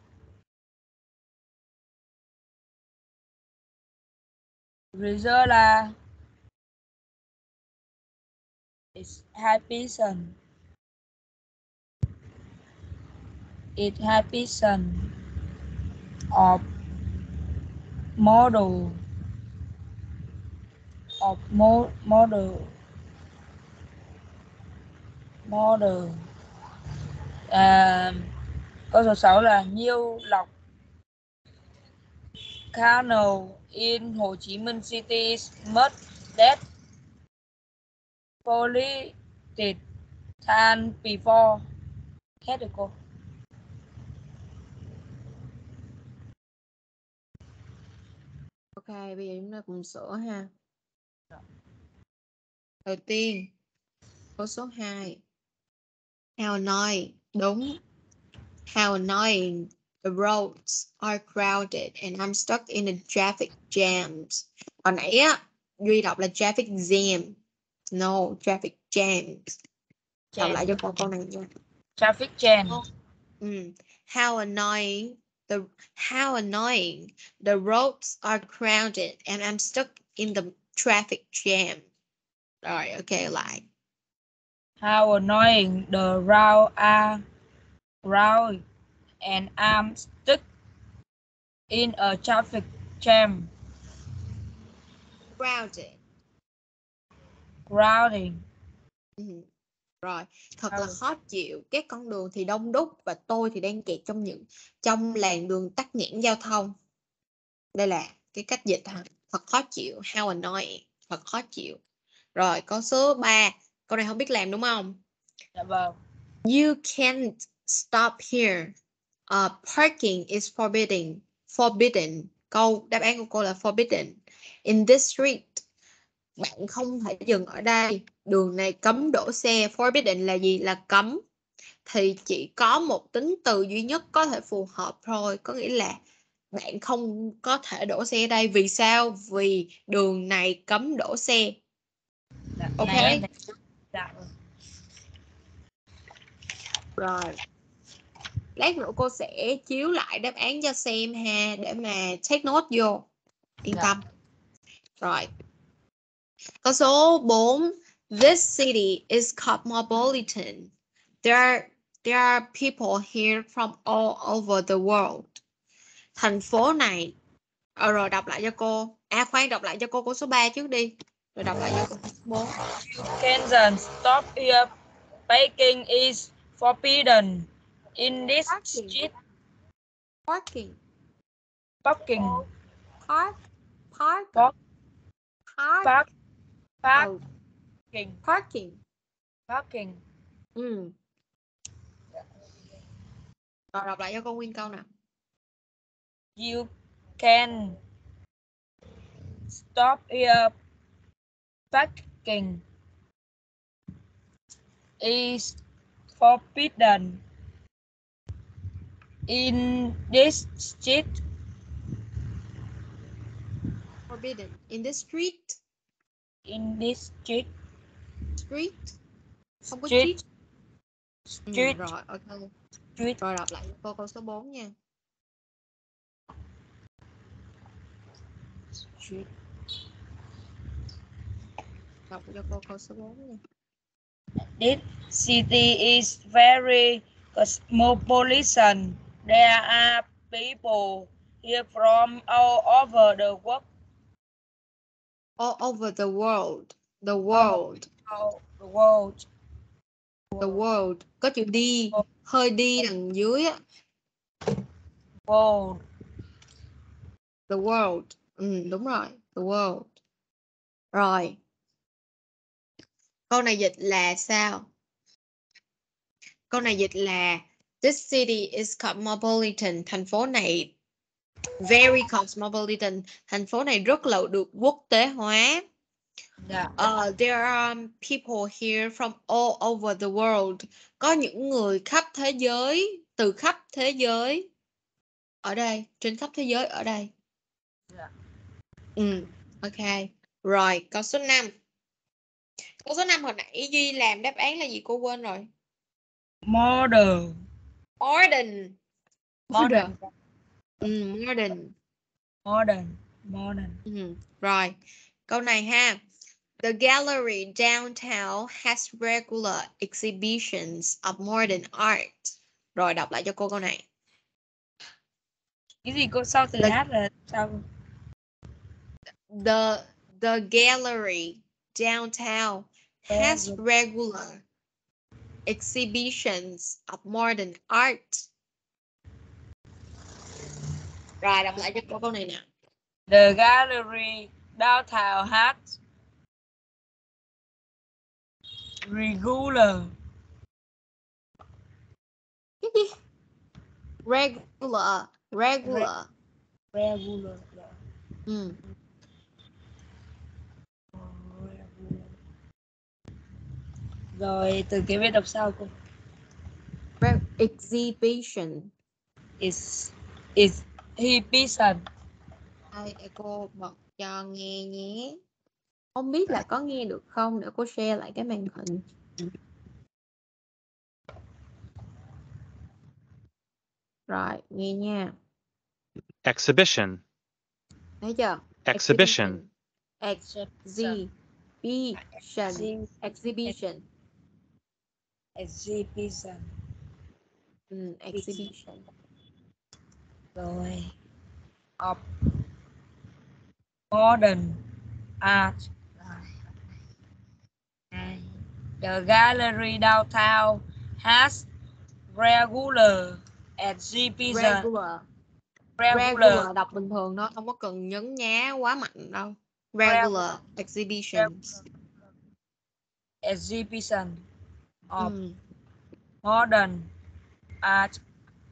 Rizzola. It's happy sun. It happy sun of model of mo model model. À, câu số sáu là nhiêu lọc canal in Hồ Chí Minh City must that polluted than before. Hết được cô. Ok, bây giờ chúng ta cùng sửa ha. Đầu tiên, câu số hai. How annoying. Đúng. How annoying. The roads are crowded and I'm stuck in a traffic jam. Còn nãy á, Duy đọc là traffic jam. No, traffic jam. Đọc lại cho con câu này nha. Traffic jam. Mm. How annoying. The how annoying. The roads are crowded and I'm stuck in the traffic jam. Rồi, ok, lại. How annoying the road are crowded and I'm stuck in a traffic jam. Crowded. Crowding. Ừ. Rồi, thật là khó chịu. Các con đường thì đông đúc và tôi thì đang kẹt trong những trong làn đường tắc nghẽn giao thông. Đây là cái cách dịch ha. Thật khó chịu. How annoying. Thật khó chịu. Rồi, câu số ba. Câu này không biết làm đúng không? Dạ vâng. You can't stop here. Uh, parking is forbidden. Forbidden. Câu đáp án của cô là forbidden. In this street. Bạn không thể dừng ở đây. Đường này cấm đổ xe. Forbidden là gì? Là cấm. Thì chỉ có một tính từ duy nhất có thể phù hợp thôi. Có nghĩa là bạn không có thể đổ xe ở đây. Vì sao? Vì đường này cấm đổ xe. Dạ, Ok. này em thấy- dạ, vâng. Rồi. Lát nữa cô sẽ chiếu lại đáp án cho xem ha, để mà take note vô. Yên Dạ. tâm. Rồi. Câu số bốn. This city is cosmopolitan. There are, there are people here from all over the world. Thành phố này. Ờ, rồi đọc lại cho cô. À khoan, đọc lại cho cô câu số ba trước đi. Rồi đọc lại cho cô câu số bốn. Kenyan stop here. Parking is forbidden in this Parking. street. Parking. Parking. Park. Park. Park. Park. Park. Park. Ừ. Parking. Parking. Parking. Ừ. Rồi đọc lại cho cô nguyên câu nào. You can stop here. Parking is forbidden in this street. Forbidden. In the street. In this street. Street. Không có Street. street. Ừ, Street. rồi, ok. Street. Rồi đọc lại cho cô câu số bốn nha. Street. Đọc cho cô câu số bốn nha. This city is very cosmopolitan. There are people here from all over the world. All over the world. The world. All the world. The world. Có chữ đi. Hơi đi đằng dưới á. World. The world. Ừ, đúng rồi. The world. Rồi. Câu này dịch là sao? Câu này dịch là This city is cosmopolitan. Thành phố này very cosmopolitan. Thành phố này rất là được quốc tế hóa. Yeah. Uh, there are people here from all over the world. Có những người khắp thế giới, từ khắp thế giới. Ở đây, trên khắp thế giới ở đây. Yeah. Ừ, ok. Rồi, câu số năm. Câu số năm hồi nãy Duy làm đáp án là gì cô quên rồi. Modern. Modern. Modern. Ừ, modern. Modern. Modern. Ừ. Rồi, câu này ha. The gallery downtown has regular exhibitions of modern art. Rồi đọc lại cho cô câu này. Cái gì cô sau từ The- hát là sao? The the gallery downtown has Gallery. regular exhibitions of modern art. Rồi đọc lại cho cô câu này nè. The gallery downtown has regular. Cái gì? Regular, regular. Regular. Ừ. Rồi từ cái biết đọc sao cô? Re- exhibition. Is is exhibition. Đây, để cô bật cho nghe nhé. Không biết là có nghe được không, để cô share lại cái màn hình. Rồi, nghe nha. Exhibition. Thấy chưa? Exhibition. Exhibition. Exhibition. Exhibition. Ừ, exhibition. Rồi. Of modern art. The gallery downtown has regular exhibition. Regular. Regular. Regular đọc bình thường thôi, không có cần nhấn nhá quá mạnh đâu. Regular exhibitions. Exhibition of Ừ. modern art.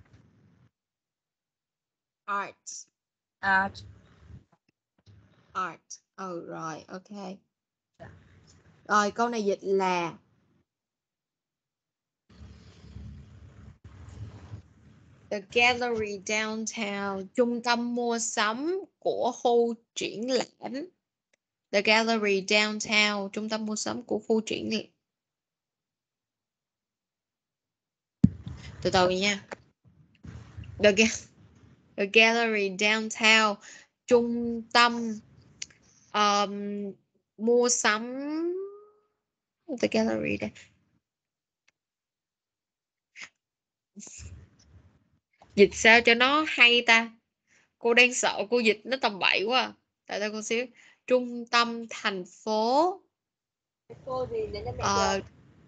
Art. Art. Art. Ừ rồi, ok. Rồi câu này dịch là The gallery downtown, trung tâm mua sắm của khu triển lãm. The gallery downtown, trung tâm mua sắm của khu triển lãm. Từ từ nha. The, ga- the gallery downtown, trung tâm um, mua sắm. The gallery đây. Dịch sao cho nó hay ta? Cô đang sợ cô dịch nó tầm bậy quá à. Tại sao con xíu? Trung tâm thành phố. Ờ,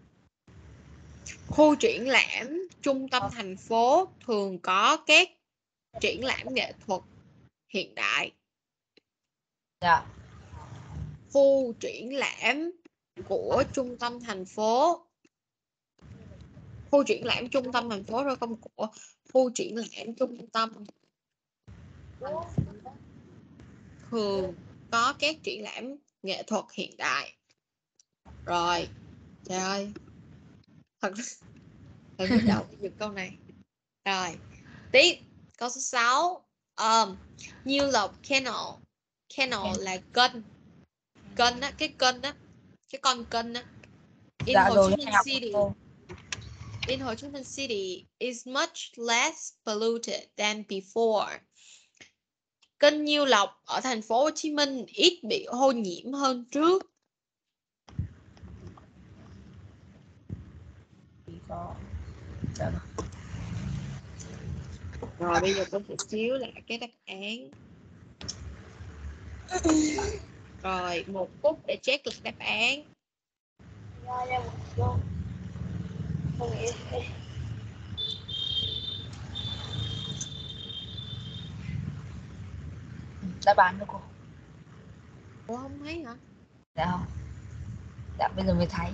khu triển lãm trung tâm thành phố thường có các triển lãm nghệ thuật hiện đại. Dạ. Khu triển lãm của trung tâm thành phố. Khu triển lãm trung tâm thành phố rồi không của khu triển lãm trung tâm thường có các triển lãm nghệ thuật hiện đại. Rồi, trời ơi, thật thật biết đâu được câu này. Rồi, tiếp câu số sáu. Um, Nhiêu Lộc Kennel. Kennel là kênh. Kênh á, cái kênh á, cái con kênh á. In Dạ Hồ rồi, Chí em Minh học City. cô. In Ho Chi Minh City is much less polluted than before. Kênh Nhiêu Lộc ở thành phố Hồ Chí Minh ít bị ô nhiễm hơn trước. Chỉ có dạ. Rồi bây giờ cô sẽ chiếu lại cái đáp án. Rồi một phút để check lại đáp án. Đáp án nữa cô. Ủa không thấy hả? Dạ không. Dạ bây giờ mới thấy.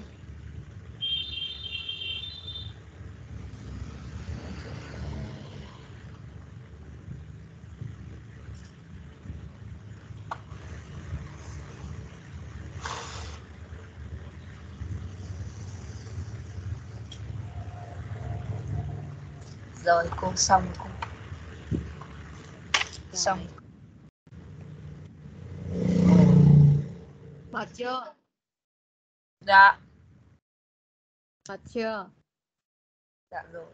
Rồi cô xong cô. Xong. Mệt chưa? Dạ. Mệt chưa? Dạ rồi.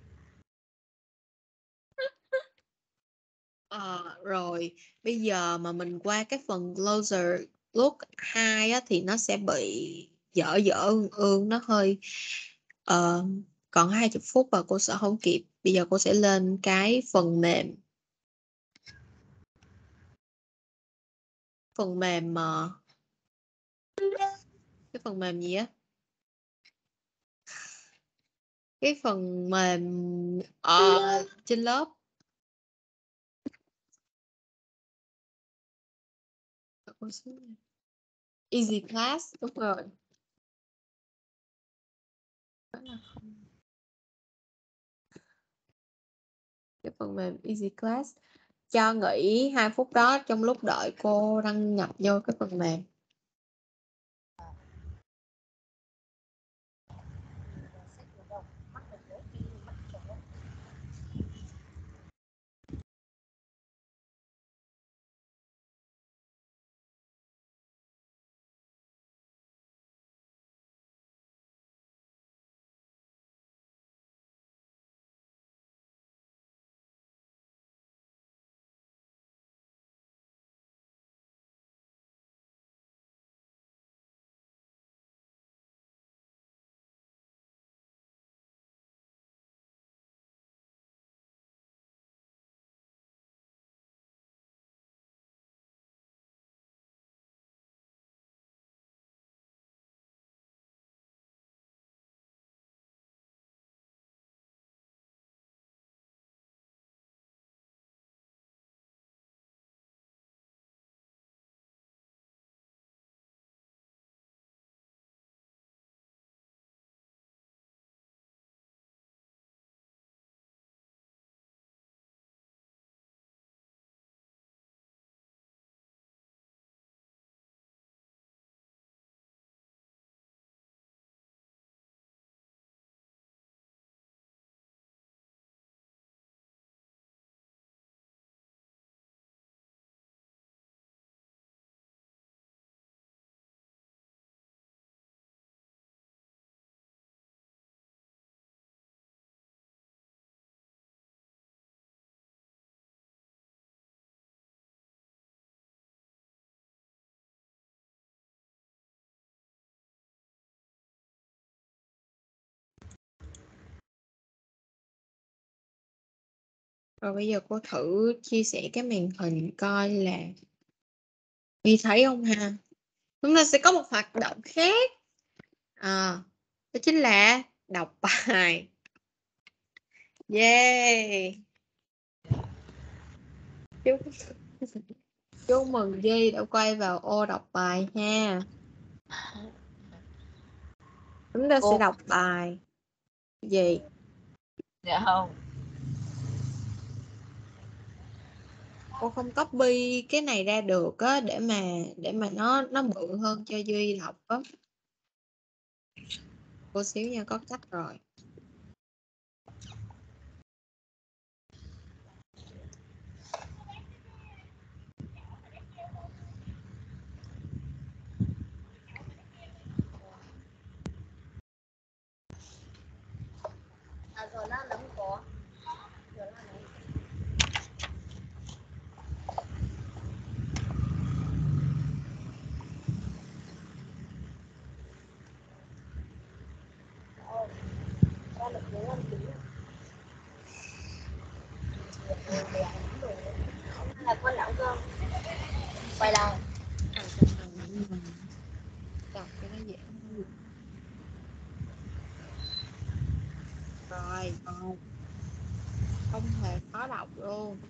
À, rồi bây giờ mà mình qua cái phần closer look hai á, thì nó sẽ bị dở dở ương ương, nó hơi uh, còn hai mươi phút và cô sẽ không kịp. Bây giờ cô sẽ lên cái phần mềm phần mềm mà cái phần mềm gì á, cái phần mềm uh, trên lớp. Easy Class, đúng rồi. Cái phần mềm Easy Class cho nghỉ hai phút đó trong lúc đợi cô đăng nhập vô cái phần mềm. Rồi bây giờ cô thử chia sẻ cái màn hình coi là Nhi thấy không ha? Chúng ta sẽ có một hoạt động khác. À, đó chính là đọc bài. Yeah. Chúc, chúc mừng Duy đã quay vào ô đọc bài ha. Chúng ta Cô- sẽ đọc bài gì? Dạ không. Cô không copy cái này ra được á để mà để mà nó nó bự hơn cho Duy đọc á. Cô xíu nha, có cách rồi. À, rồi nó không có. Là con lão cơm. Quay lại. À, trong này nhưng mà đọc cho nó dễ hơn. Rồi, rồi. Không hề khó đọc luôn.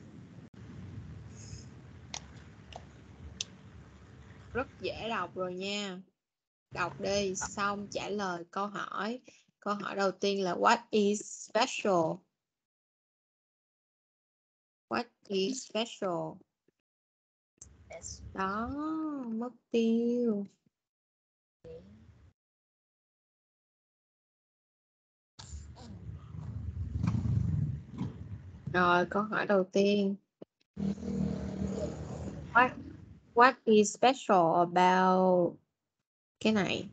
Rất dễ đọc rồi nha. Đọc đi, xong trả lời câu hỏi. Câu hỏi đầu tiên là what is special? What is special? Đó, mất tiêu. Rồi, câu hỏi đầu tiên. What, what is special about cái này?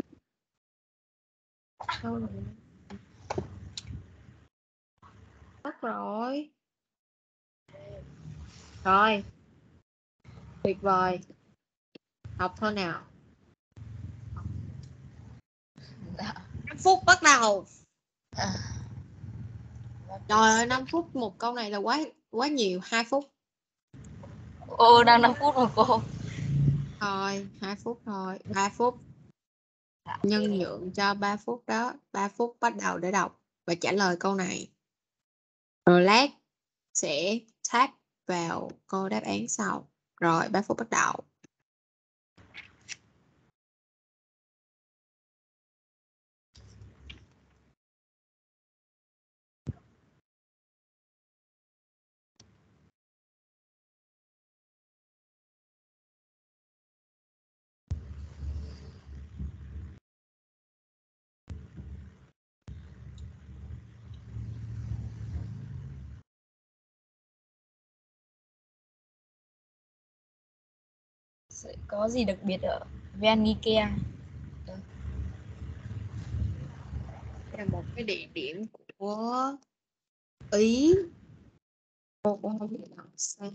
Đâu rồi? Mất rồi. Rồi. Tuyệt vời. Học thôi nào. năm phút bắt đầu. Trời ơi, năm phút một câu này là quá quá nhiều. hai phút. Ô, đang năm phút rồi cô. Thôi, hai phút thôi. ba phút. Nhân nhượng cho ba phút đó. ba phút bắt đầu để đọc và trả lời câu này. Rồi lát sẽ tag vào câu đáp án sau. Rồi, ba phút bắt đầu. Sẽ có gì đặc biệt ở Venicare? Đây là một cái địa điểm của Ý. Cô cũng không biết đọc sao.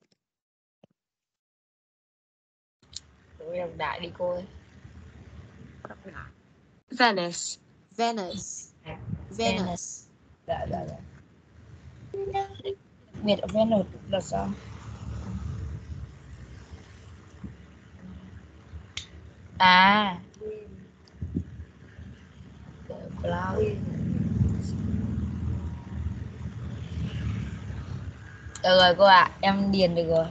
Tôi đọc đại đi cô ơi. Đọc lại. Venice. Venice. Venice. Venice. Dạ, dạ, dạ. Đặc biệt ở Venice là sao? À. The Flower. Được rồi cô ạ, à, em điền được rồi.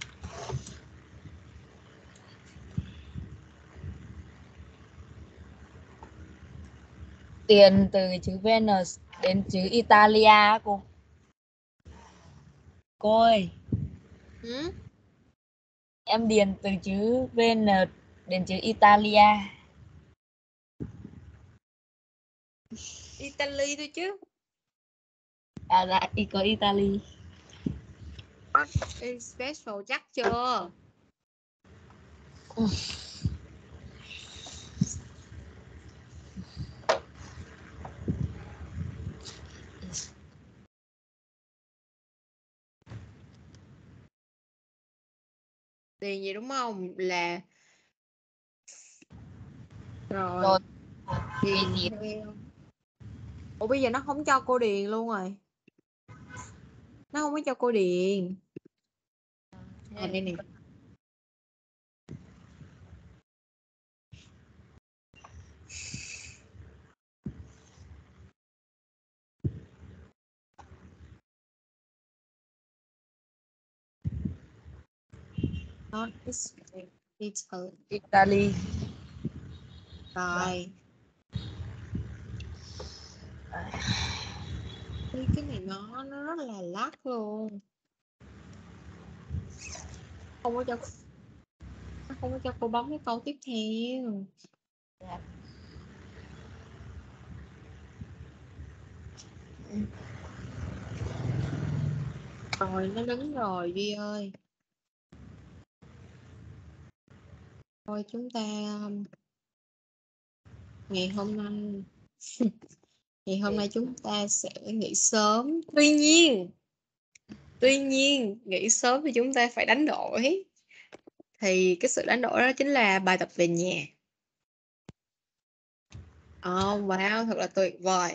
Tiền từ chữ Venus đến chữ Italia cô. Cô ơi. Ừ? Em điền từ chữ Venus đến chữ Italia. Italy thôi chứ. À dạ, có Italy. What is special chắc chưa? Tiền gì đúng không? Là rồi, Rồi. điền Điền. theo. Ủa bây giờ nó không cho cô điền luôn rồi. Nó không có cho cô điền. Ở đây nè. Not Italy. Italy. Italy. Rồi. Ui, cái này nó nó rất là lắc luôn. Không có cho nó không có cho cô bấm cái câu tiếp theo. Rồi nó đứng rồi Duy ơi. Thôi chúng ta um, ngày hôm nay ngày hôm nay chúng ta sẽ nghỉ sớm. Tuy nhiên tuy nhiên nghỉ sớm thì chúng ta phải đánh đổi. Thì cái sự đánh đổi đó chính là bài tập về nhà. Oh, wow, thật là tuyệt vời.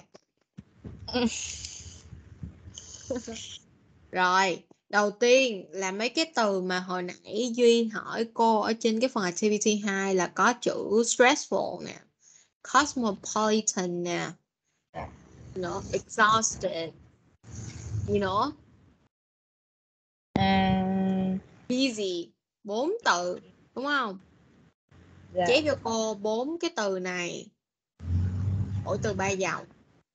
Rồi, đầu tiên là mấy cái từ mà hồi nãy Duy hỏi cô ở trên cái phần activity hai là có chữ stressful nè, cosmopolitan nè, you know, exhausted, you know, À, busy, bốn từ, đúng không? dạ. Chép cho cô bốn cái từ này, mỗi từ ba dòng.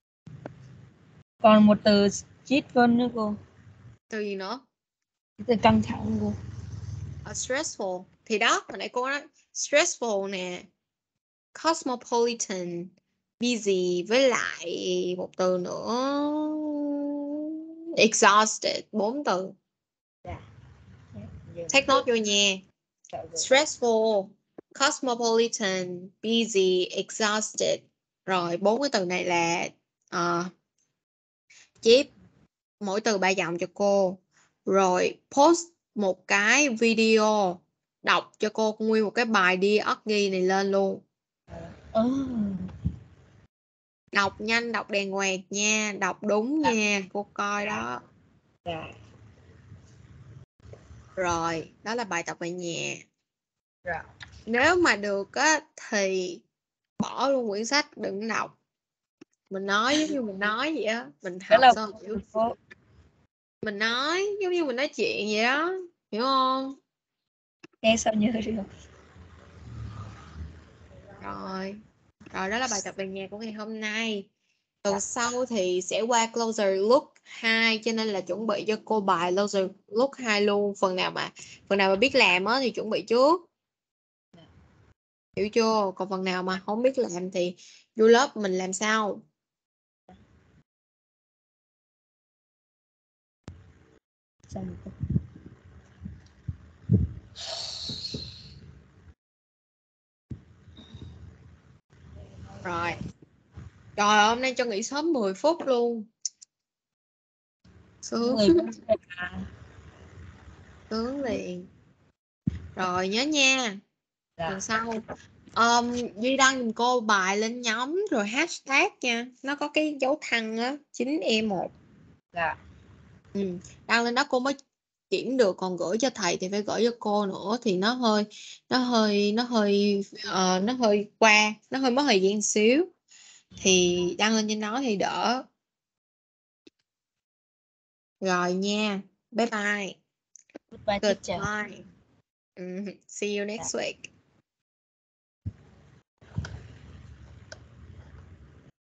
Còn một từ stressful nữa cô. Từ gì nữa? Từ căng thẳng cô. Uh, stressful. Thì đó, hồi nãy cô nói stressful nè, cosmopolitan, busy, với lại một từ nữa exhausted, bốn từ. Dạ. Take note vô nha. Stressful, cosmopolitan, busy, exhausted. Rồi bốn cái từ này là uh, chép mỗi từ ba dòng cho cô. Rồi post một cái video đọc cho cô nguyên một cái bài Dialogy này lên luôn. Oh. Đọc nhanh, đọc đàng hoàng nha, đọc đúng nha, cô coi đó. Dạ. Rồi, đó là bài tập về nhà. Dạ. Nếu mà được á thì bỏ luôn quyển sách, đừng đọc. Mình nói giống như mình nói vậy á, mình Đó học là xong hiểu. cô. Mình nói giống như mình nói chuyện vậy đó, hiểu không? Nghe sao nhớ được. Rồi, rồi đó là bài tập về nhà của ngày hôm nay. Tuần sau thì sẽ qua closer look hai, cho nên là chuẩn bị cho cô bài closer look hai luôn. Phần nào mà phần nào mà biết làm á thì chuẩn bị trước. Hiểu chưa? Còn phần nào mà không biết làm thì vô lớp mình làm sao? Xong rồi. Rồi. Trời ơi, hôm nay cho nghỉ sớm mười phút luôn. Sướng. Người cũng à. Sướng liền. Rồi nhớ nha. Dạ. Tuần sau um, Duy đăng giùm cô bài lên nhóm rồi hashtag nha. Nó có cái dấu thăng á, chín E một. Dạ. Ừ. Đăng lên đó cô mới kiểm được, còn gửi cho thầy thì phải gửi cho cô nữa, thì nó hơi nó hơi nó hơi uh, nó hơi qua, nó hơi mất thời gian xíu, thì đăng lên trên đó thì đỡ. Rồi nha, bye bye. Goodbye Good teacher. bye. Mm, see you next week.